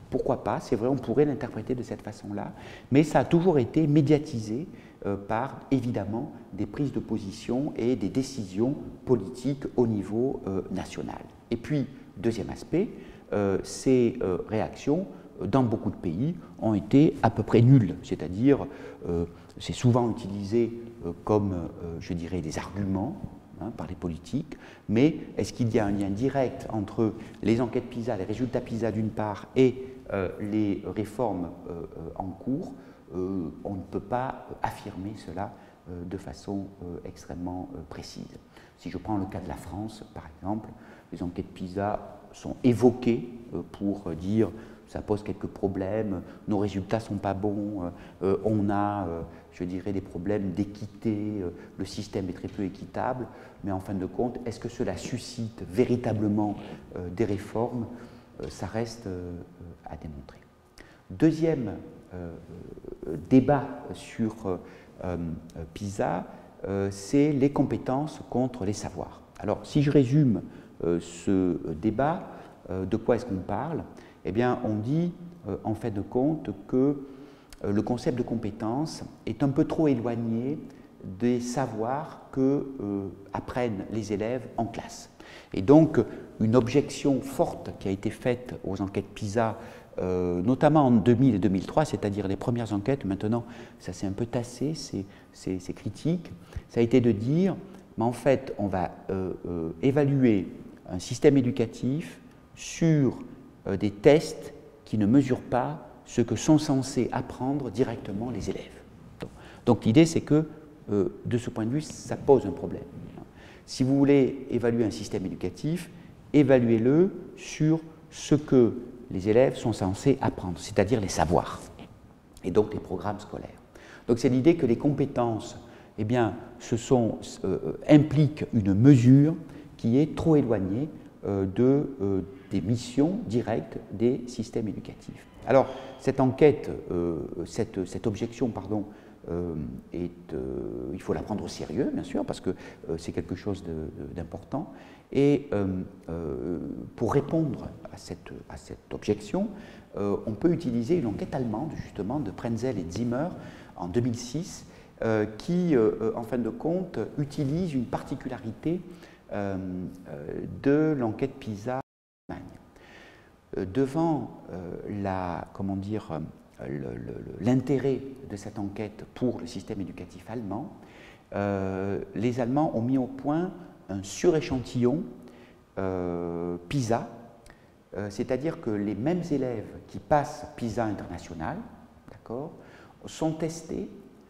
Pourquoi pas? C'est vrai, on pourrait l'interpréter de cette façon-là, mais ça a toujours été médiatisé euh, par, évidemment, des prises de position et des décisions politiques au niveau euh, national. Et puis, deuxième aspect, euh, ces euh, réactions, dans beaucoup de pays, ont été à peu près nulles, c'est-à-dire, euh, c'est souvent utilisé euh, comme, euh, je dirais, des arguments, Hein, par les politiques, mais est-ce qu'il y a un lien direct entre les enquêtes PISA, les résultats PISA d'une part, et euh, les réformes euh, en cours? euh, On ne peut pas affirmer cela euh, de façon euh, extrêmement euh, précise. Si je prends le cas de la France, par exemple, les enquêtes PISA sont évoquées euh, pour dire ça pose quelques problèmes, nos résultats ne sont pas bons, euh, on a, euh, je dirais, des problèmes d'équité, euh, le système est très peu équitable, mais en fin de compte, est-ce que cela suscite véritablement euh, des réformes? euh, Ça reste euh, à démontrer. Deuxième euh, débat sur euh, PISA, euh, c'est les compétences contre les savoirs. Alors, si je résume euh, ce débat, euh, de quoi est-ce qu'on parle? Eh bien, on dit, euh, en fin de compte, que euh, le concept de compétence est un peu trop éloigné des savoirs que euh, apprennent les élèves en classe. Et donc, une objection forte qui a été faite aux enquêtes PISA, euh, notamment en deux mille et deux mille trois, c'est-à-dire les premières enquêtes, maintenant, ça s'est un peu tassé, ces critiques, ça a été de dire, mais en fait, on va euh, euh, évaluer un système éducatif sur des tests qui ne mesurent pas ce que sont censés apprendre directement les élèves. Donc, donc l'idée, c'est que, euh, de ce point de vue, ça pose un problème. Si vous voulez évaluer un système éducatif, évaluez-le sur ce que les élèves sont censés apprendre, c'est-à-dire les savoirs, et donc les programmes scolaires. Donc c'est l'idée que les compétences, eh bien, ce sont, euh, impliquent une mesure qui est trop éloignée euh, de euh, des missions directes des systèmes éducatifs. Alors, cette enquête, euh, cette, cette objection, pardon, euh, est, euh, il faut la prendre au sérieux, bien sûr, parce que euh, c'est quelque chose d'important. Et euh, euh, pour répondre à cette, à cette objection, euh, on peut utiliser une enquête allemande, justement, de Prenzel et Zimmer, en deux mille six, euh, qui, euh, en fin de compte, utilise une particularité euh, de l'enquête PISA. Devant euh, la, comment dire, l'intérêt de cette enquête pour le système éducatif allemand, euh, les Allemands ont mis au point un suréchantillon euh, PISA, euh, c'est-à-dire que les mêmes élèves qui passent PISA international, d'accord, sont testés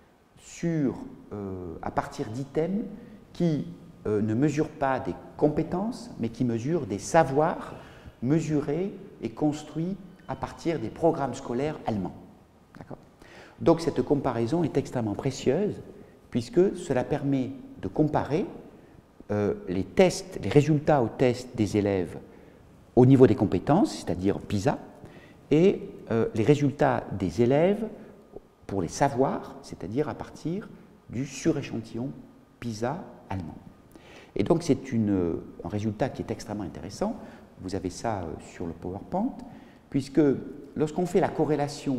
sur, euh, à partir d'items qui euh, ne mesurent pas des compétences, mais qui mesurent des savoirs mesurés et construits à partir des programmes scolaires allemands. Donc cette comparaison est extrêmement précieuse, puisque cela permet de comparer euh, les tests, les résultats aux tests des élèves au niveau des compétences, c'est-à-dire PISA, et euh, les résultats des élèves pour les savoirs, c'est-à-dire à partir du suréchantillon PISA allemand. Et donc c'est un résultat qui est extrêmement intéressant. Vous avez ça sur le PowerPoint, puisque lorsqu'on fait la corrélation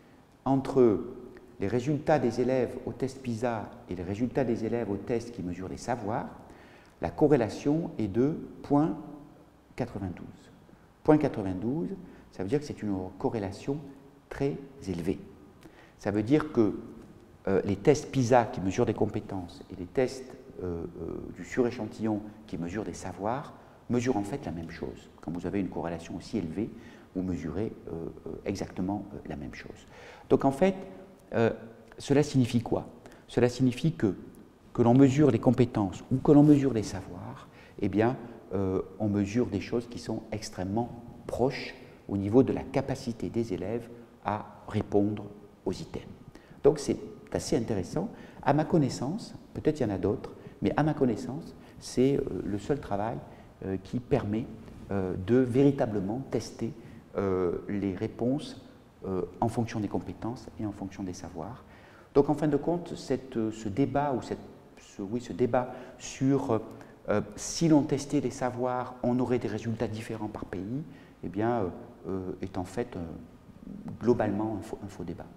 entre les résultats des élèves au test PISA et les résultats des élèves au test qui mesurent les savoirs, la corrélation est de zéro virgule quatre-vingt-douze. zéro virgule quatre-vingt-douze, ça veut dire que c'est une corrélation très élevée. Ça veut dire que euh, les tests PISA qui mesurent des compétences et les tests euh, euh, du suréchantillon qui mesurent des savoirs mesurent en fait la même chose. Quand vous avez une corrélation aussi élevée, vous mesurez euh, euh, exactement euh, la même chose. Donc en fait, euh, cela signifie quoi? Cela signifie que, que l'on mesure les compétences ou que l'on mesure les savoirs, eh bien, euh, on mesure des choses qui sont extrêmement proches au niveau de la capacité des élèves à répondre aux items. Donc c'est assez intéressant. À ma connaissance, peut-être il y en a d'autres, mais à ma connaissance, c'est euh, le seul travail euh, qui permet euh, de véritablement tester euh, les réponses euh, en fonction des compétences et en fonction des savoirs. Donc en fin de compte, cette, ce débat, ou cette, ce, oui, ce débat sur euh, si l'on testait les savoirs, on aurait des résultats différents par pays, eh bien, euh, euh, est en fait euh, globalement un faux, un faux débat.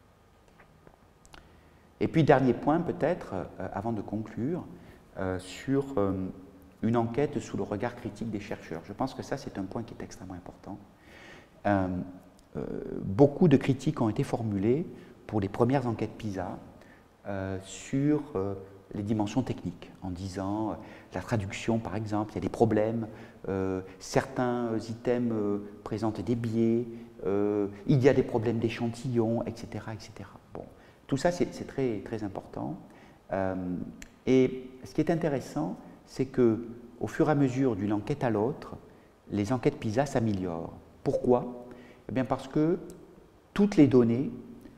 Et puis, dernier point peut-être, euh, avant de conclure, euh, sur euh, une enquête sous le regard critique des chercheurs. Je pense que ça, c'est un point qui est extrêmement important. Euh, euh, beaucoup de critiques ont été formulées pour les premières enquêtes PISA euh, sur euh, les dimensions techniques, en disant euh, la traduction, par exemple, il y a des problèmes, euh, certains items euh, présentent des biais, euh, il y a des problèmes d'échantillons, et cetera, et cetera. Bon, tout ça, c'est très, très important. Euh, et ce qui est intéressant, c'est qu'au fur et à mesure d'une enquête à l'autre, les enquêtes PISA s'améliorent. Pourquoi? Eh bien parce que toutes les données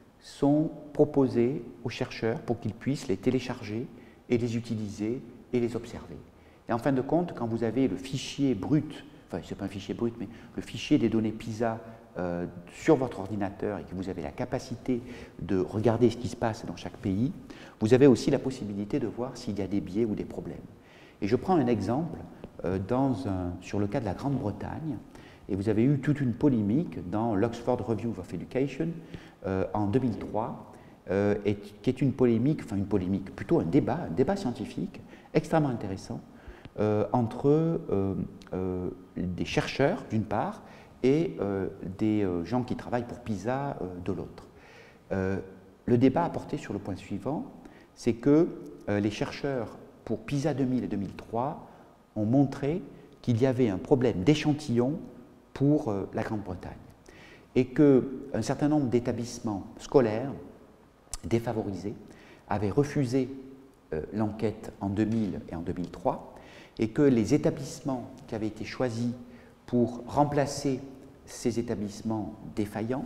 sont proposées aux chercheurs pour qu'ils puissent les télécharger et les utiliser et les observer. Et en fin de compte, quand vous avez le fichier brut, enfin ce n'est pas un fichier brut, mais le fichier des données PISA euh, sur votre ordinateur et que vous avez la capacité de regarder ce qui se passe dans chaque pays, vous avez aussi la possibilité de voir s'il y a des biais ou des problèmes. Et je prends un exemple euh, dans un, sur le cas de la Grande-Bretagne, et vous avez eu toute une polémique dans l'Oxford Review of Education euh, en deux mille trois, euh, et qui est une polémique, enfin une polémique, plutôt un débat, un débat scientifique extrêmement intéressant euh, entre euh, euh, des chercheurs d'une part et euh, des euh, gens qui travaillent pour PISA euh, de l'autre. Euh, le débat a porté sur le point suivant, c'est que euh, les chercheurs pour PISA deux mille et deux mille trois ont montré qu'il y avait un problème d'échantillon pour euh, la Grande-Bretagne et qu'un certain nombre d'établissements scolaires défavorisés avaient refusé euh, l'enquête en deux mille et en deux mille trois et que les établissements qui avaient été choisis pour remplacer ces établissements défaillants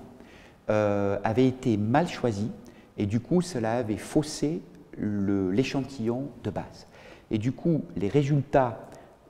euh, avaient été mal choisis et du coup cela avait faussé l'échantillon de base. Et du coup les résultats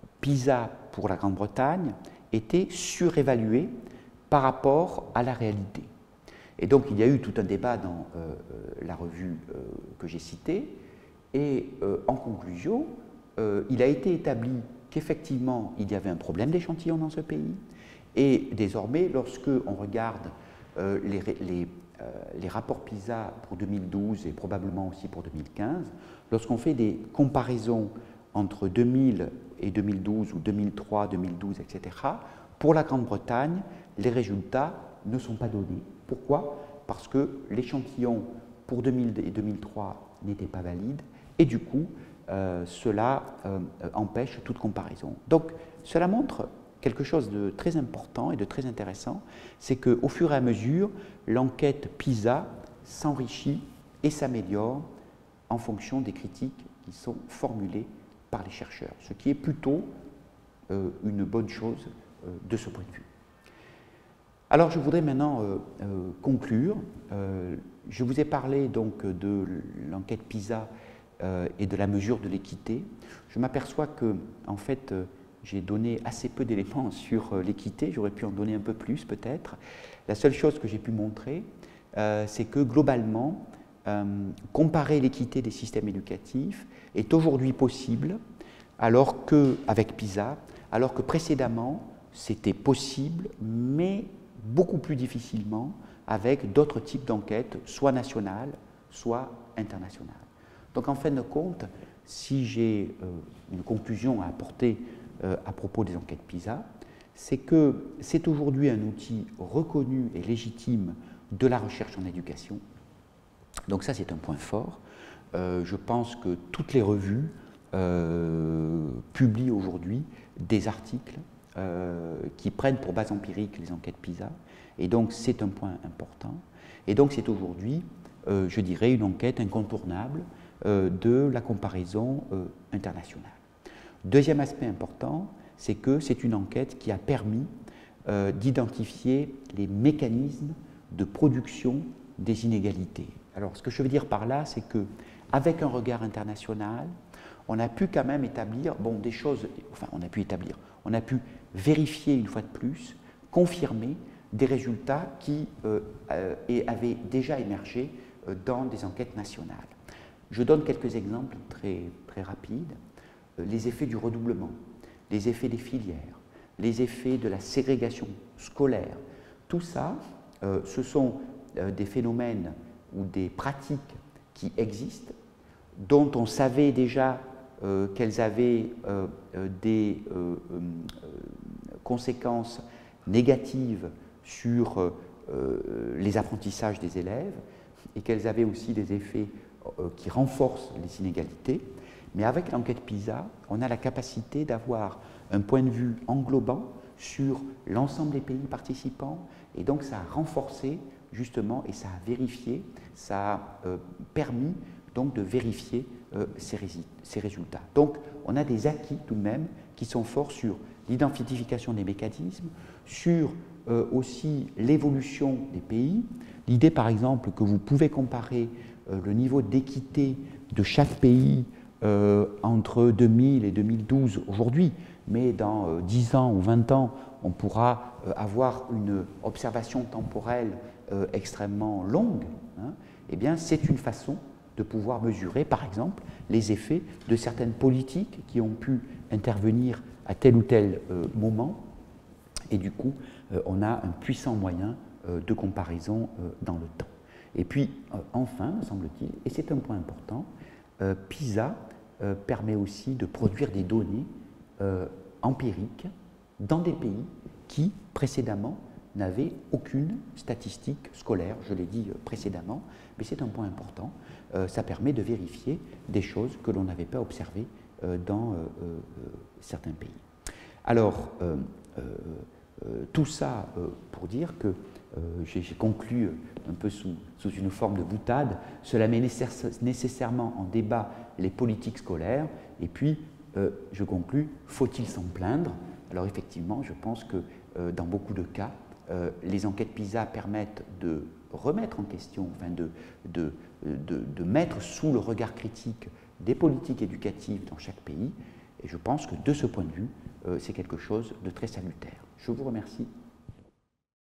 PISA pour la Grande-Bretagne étaient surévalués par rapport à la réalité. Et donc il y a eu tout un débat dans euh, la revue euh, que j'ai citée, et euh, en conclusion, euh, il a été établi qu'effectivement il y avait un problème d'échantillon dans ce pays, et désormais lorsque on regarde euh, les, les, euh, les rapports PISA pour deux mille douze et probablement aussi pour deux mille quinze, lorsqu'on fait des comparaisons entre deux mille et deux mille douze ou deux mille trois, deux mille douze, et cetera, pour la Grande-Bretagne, les résultats ne sont pas donnés. Pourquoi? Parce que l'échantillon pour deux mille et deux mille trois n'était pas valide et du coup, euh, cela euh, empêche toute comparaison. Donc, cela montre quelque chose de très important et de très intéressant, c'est qu'au fur et à mesure, l'enquête PISA s'enrichit et s'améliore en fonction des critiques qui sont formulées par les chercheurs, ce qui est plutôt euh, une bonne chose euh, de ce point de vue. Alors je voudrais maintenant euh, euh, conclure. Euh, je vous ai parlé donc de l'enquête PISA euh, et de la mesure de l'équité. Je m'aperçois que en fait euh, j'ai donné assez peu d'éléments sur euh, l'équité, j'aurais pu en donner un peu plus peut-être. La seule chose que j'ai pu montrer, euh, c'est que globalement, euh, comparer l'équité des systèmes éducatifs est aujourd'hui possible, alors que, avec PISA, alors que précédemment, c'était possible, mais beaucoup plus difficilement avec d'autres types d'enquêtes, soit nationales, soit internationales. Donc en fin de compte, si j'ai euh, une conclusion à apporter euh, à propos des enquêtes PISA, c'est que c'est aujourd'hui un outil reconnu et légitime de la recherche en éducation. Donc ça, c'est un point fort. Euh, je pense que toutes les revues euh, publient aujourd'hui des articles euh, qui prennent pour base empirique les enquêtes PISA, et donc c'est un point important. Et donc c'est aujourd'hui, euh, je dirais, une enquête incontournable euh, de la comparaison euh, internationale. Deuxième aspect important, c'est que c'est une enquête qui a permis euh, d'identifier les mécanismes de production des inégalités. Alors, ce que je veux dire par là, c'est qu'avec un regard international, on a pu quand même établir, bon, des choses, enfin, on a pu établir, on a pu vérifier une fois de plus, confirmer des résultats qui euh, euh, avaient déjà émergé euh, dans des enquêtes nationales. Je donne quelques exemples très, très rapides. les effets du redoublement, les effets des filières, les effets de la ségrégation scolaire. Tout ça, euh, ce sont euh, des phénomènes ou des pratiques qui existent, dont on savait déjà euh, qu'elles avaient euh, euh, des euh, euh, conséquences négatives sur euh, les apprentissages des élèves et qu'elles avaient aussi des effets euh, qui renforcent les inégalités. Mais avec l'enquête PISA, on a la capacité d'avoir un point de vue englobant sur l'ensemble des pays participants, et donc ça a renforcé justement et ça a vérifié, ça a euh, permis donc de vérifier euh, ces, ces résultats. Donc on a des acquis tout de même qui sont forts sur l'identification des mécanismes, sur euh, aussi l'évolution des pays. L'idée par exemple que vous pouvez comparer euh, le niveau d'équité de chaque pays euh, entre deux mille et deux mille douze aujourd'hui, mais dans euh, dix ans ou vingt ans, on pourra euh, avoir une observation temporelle euh, extrêmement longue, hein, eh bien c'est une façon de pouvoir mesurer, par exemple, les effets de certaines politiques qui ont pu intervenir à tel ou tel euh, moment, et du coup, euh, on a un puissant moyen euh, de comparaison euh, dans le temps. Et puis, euh, enfin, me semble-t-il, et c'est un point important, euh, PISA euh, permet aussi de produire des données euh, empiriques dans des pays qui, précédemment, n'avaient aucune statistique scolaire, je l'ai dit précédemment, mais c'est un point important. Euh, ça permet de vérifier des choses que l'on n'avait pas observées euh, dans euh, euh, certains pays. Alors, euh, euh, euh, tout ça euh, pour dire que euh, j'ai conclu un peu sous, sous une forme de boutade, cela met nécessairement en débat les politiques scolaires, et puis euh, je conclus, faut-il s'en plaindre? Alors effectivement, je pense que euh, dans beaucoup de cas, euh, les enquêtes PISA permettent de remettre en question, enfin de, de, de, de mettre sous le regard critique des politiques éducatives dans chaque pays, et je pense que de ce point de vue, euh, c'est quelque chose de très salutaire. Je vous remercie.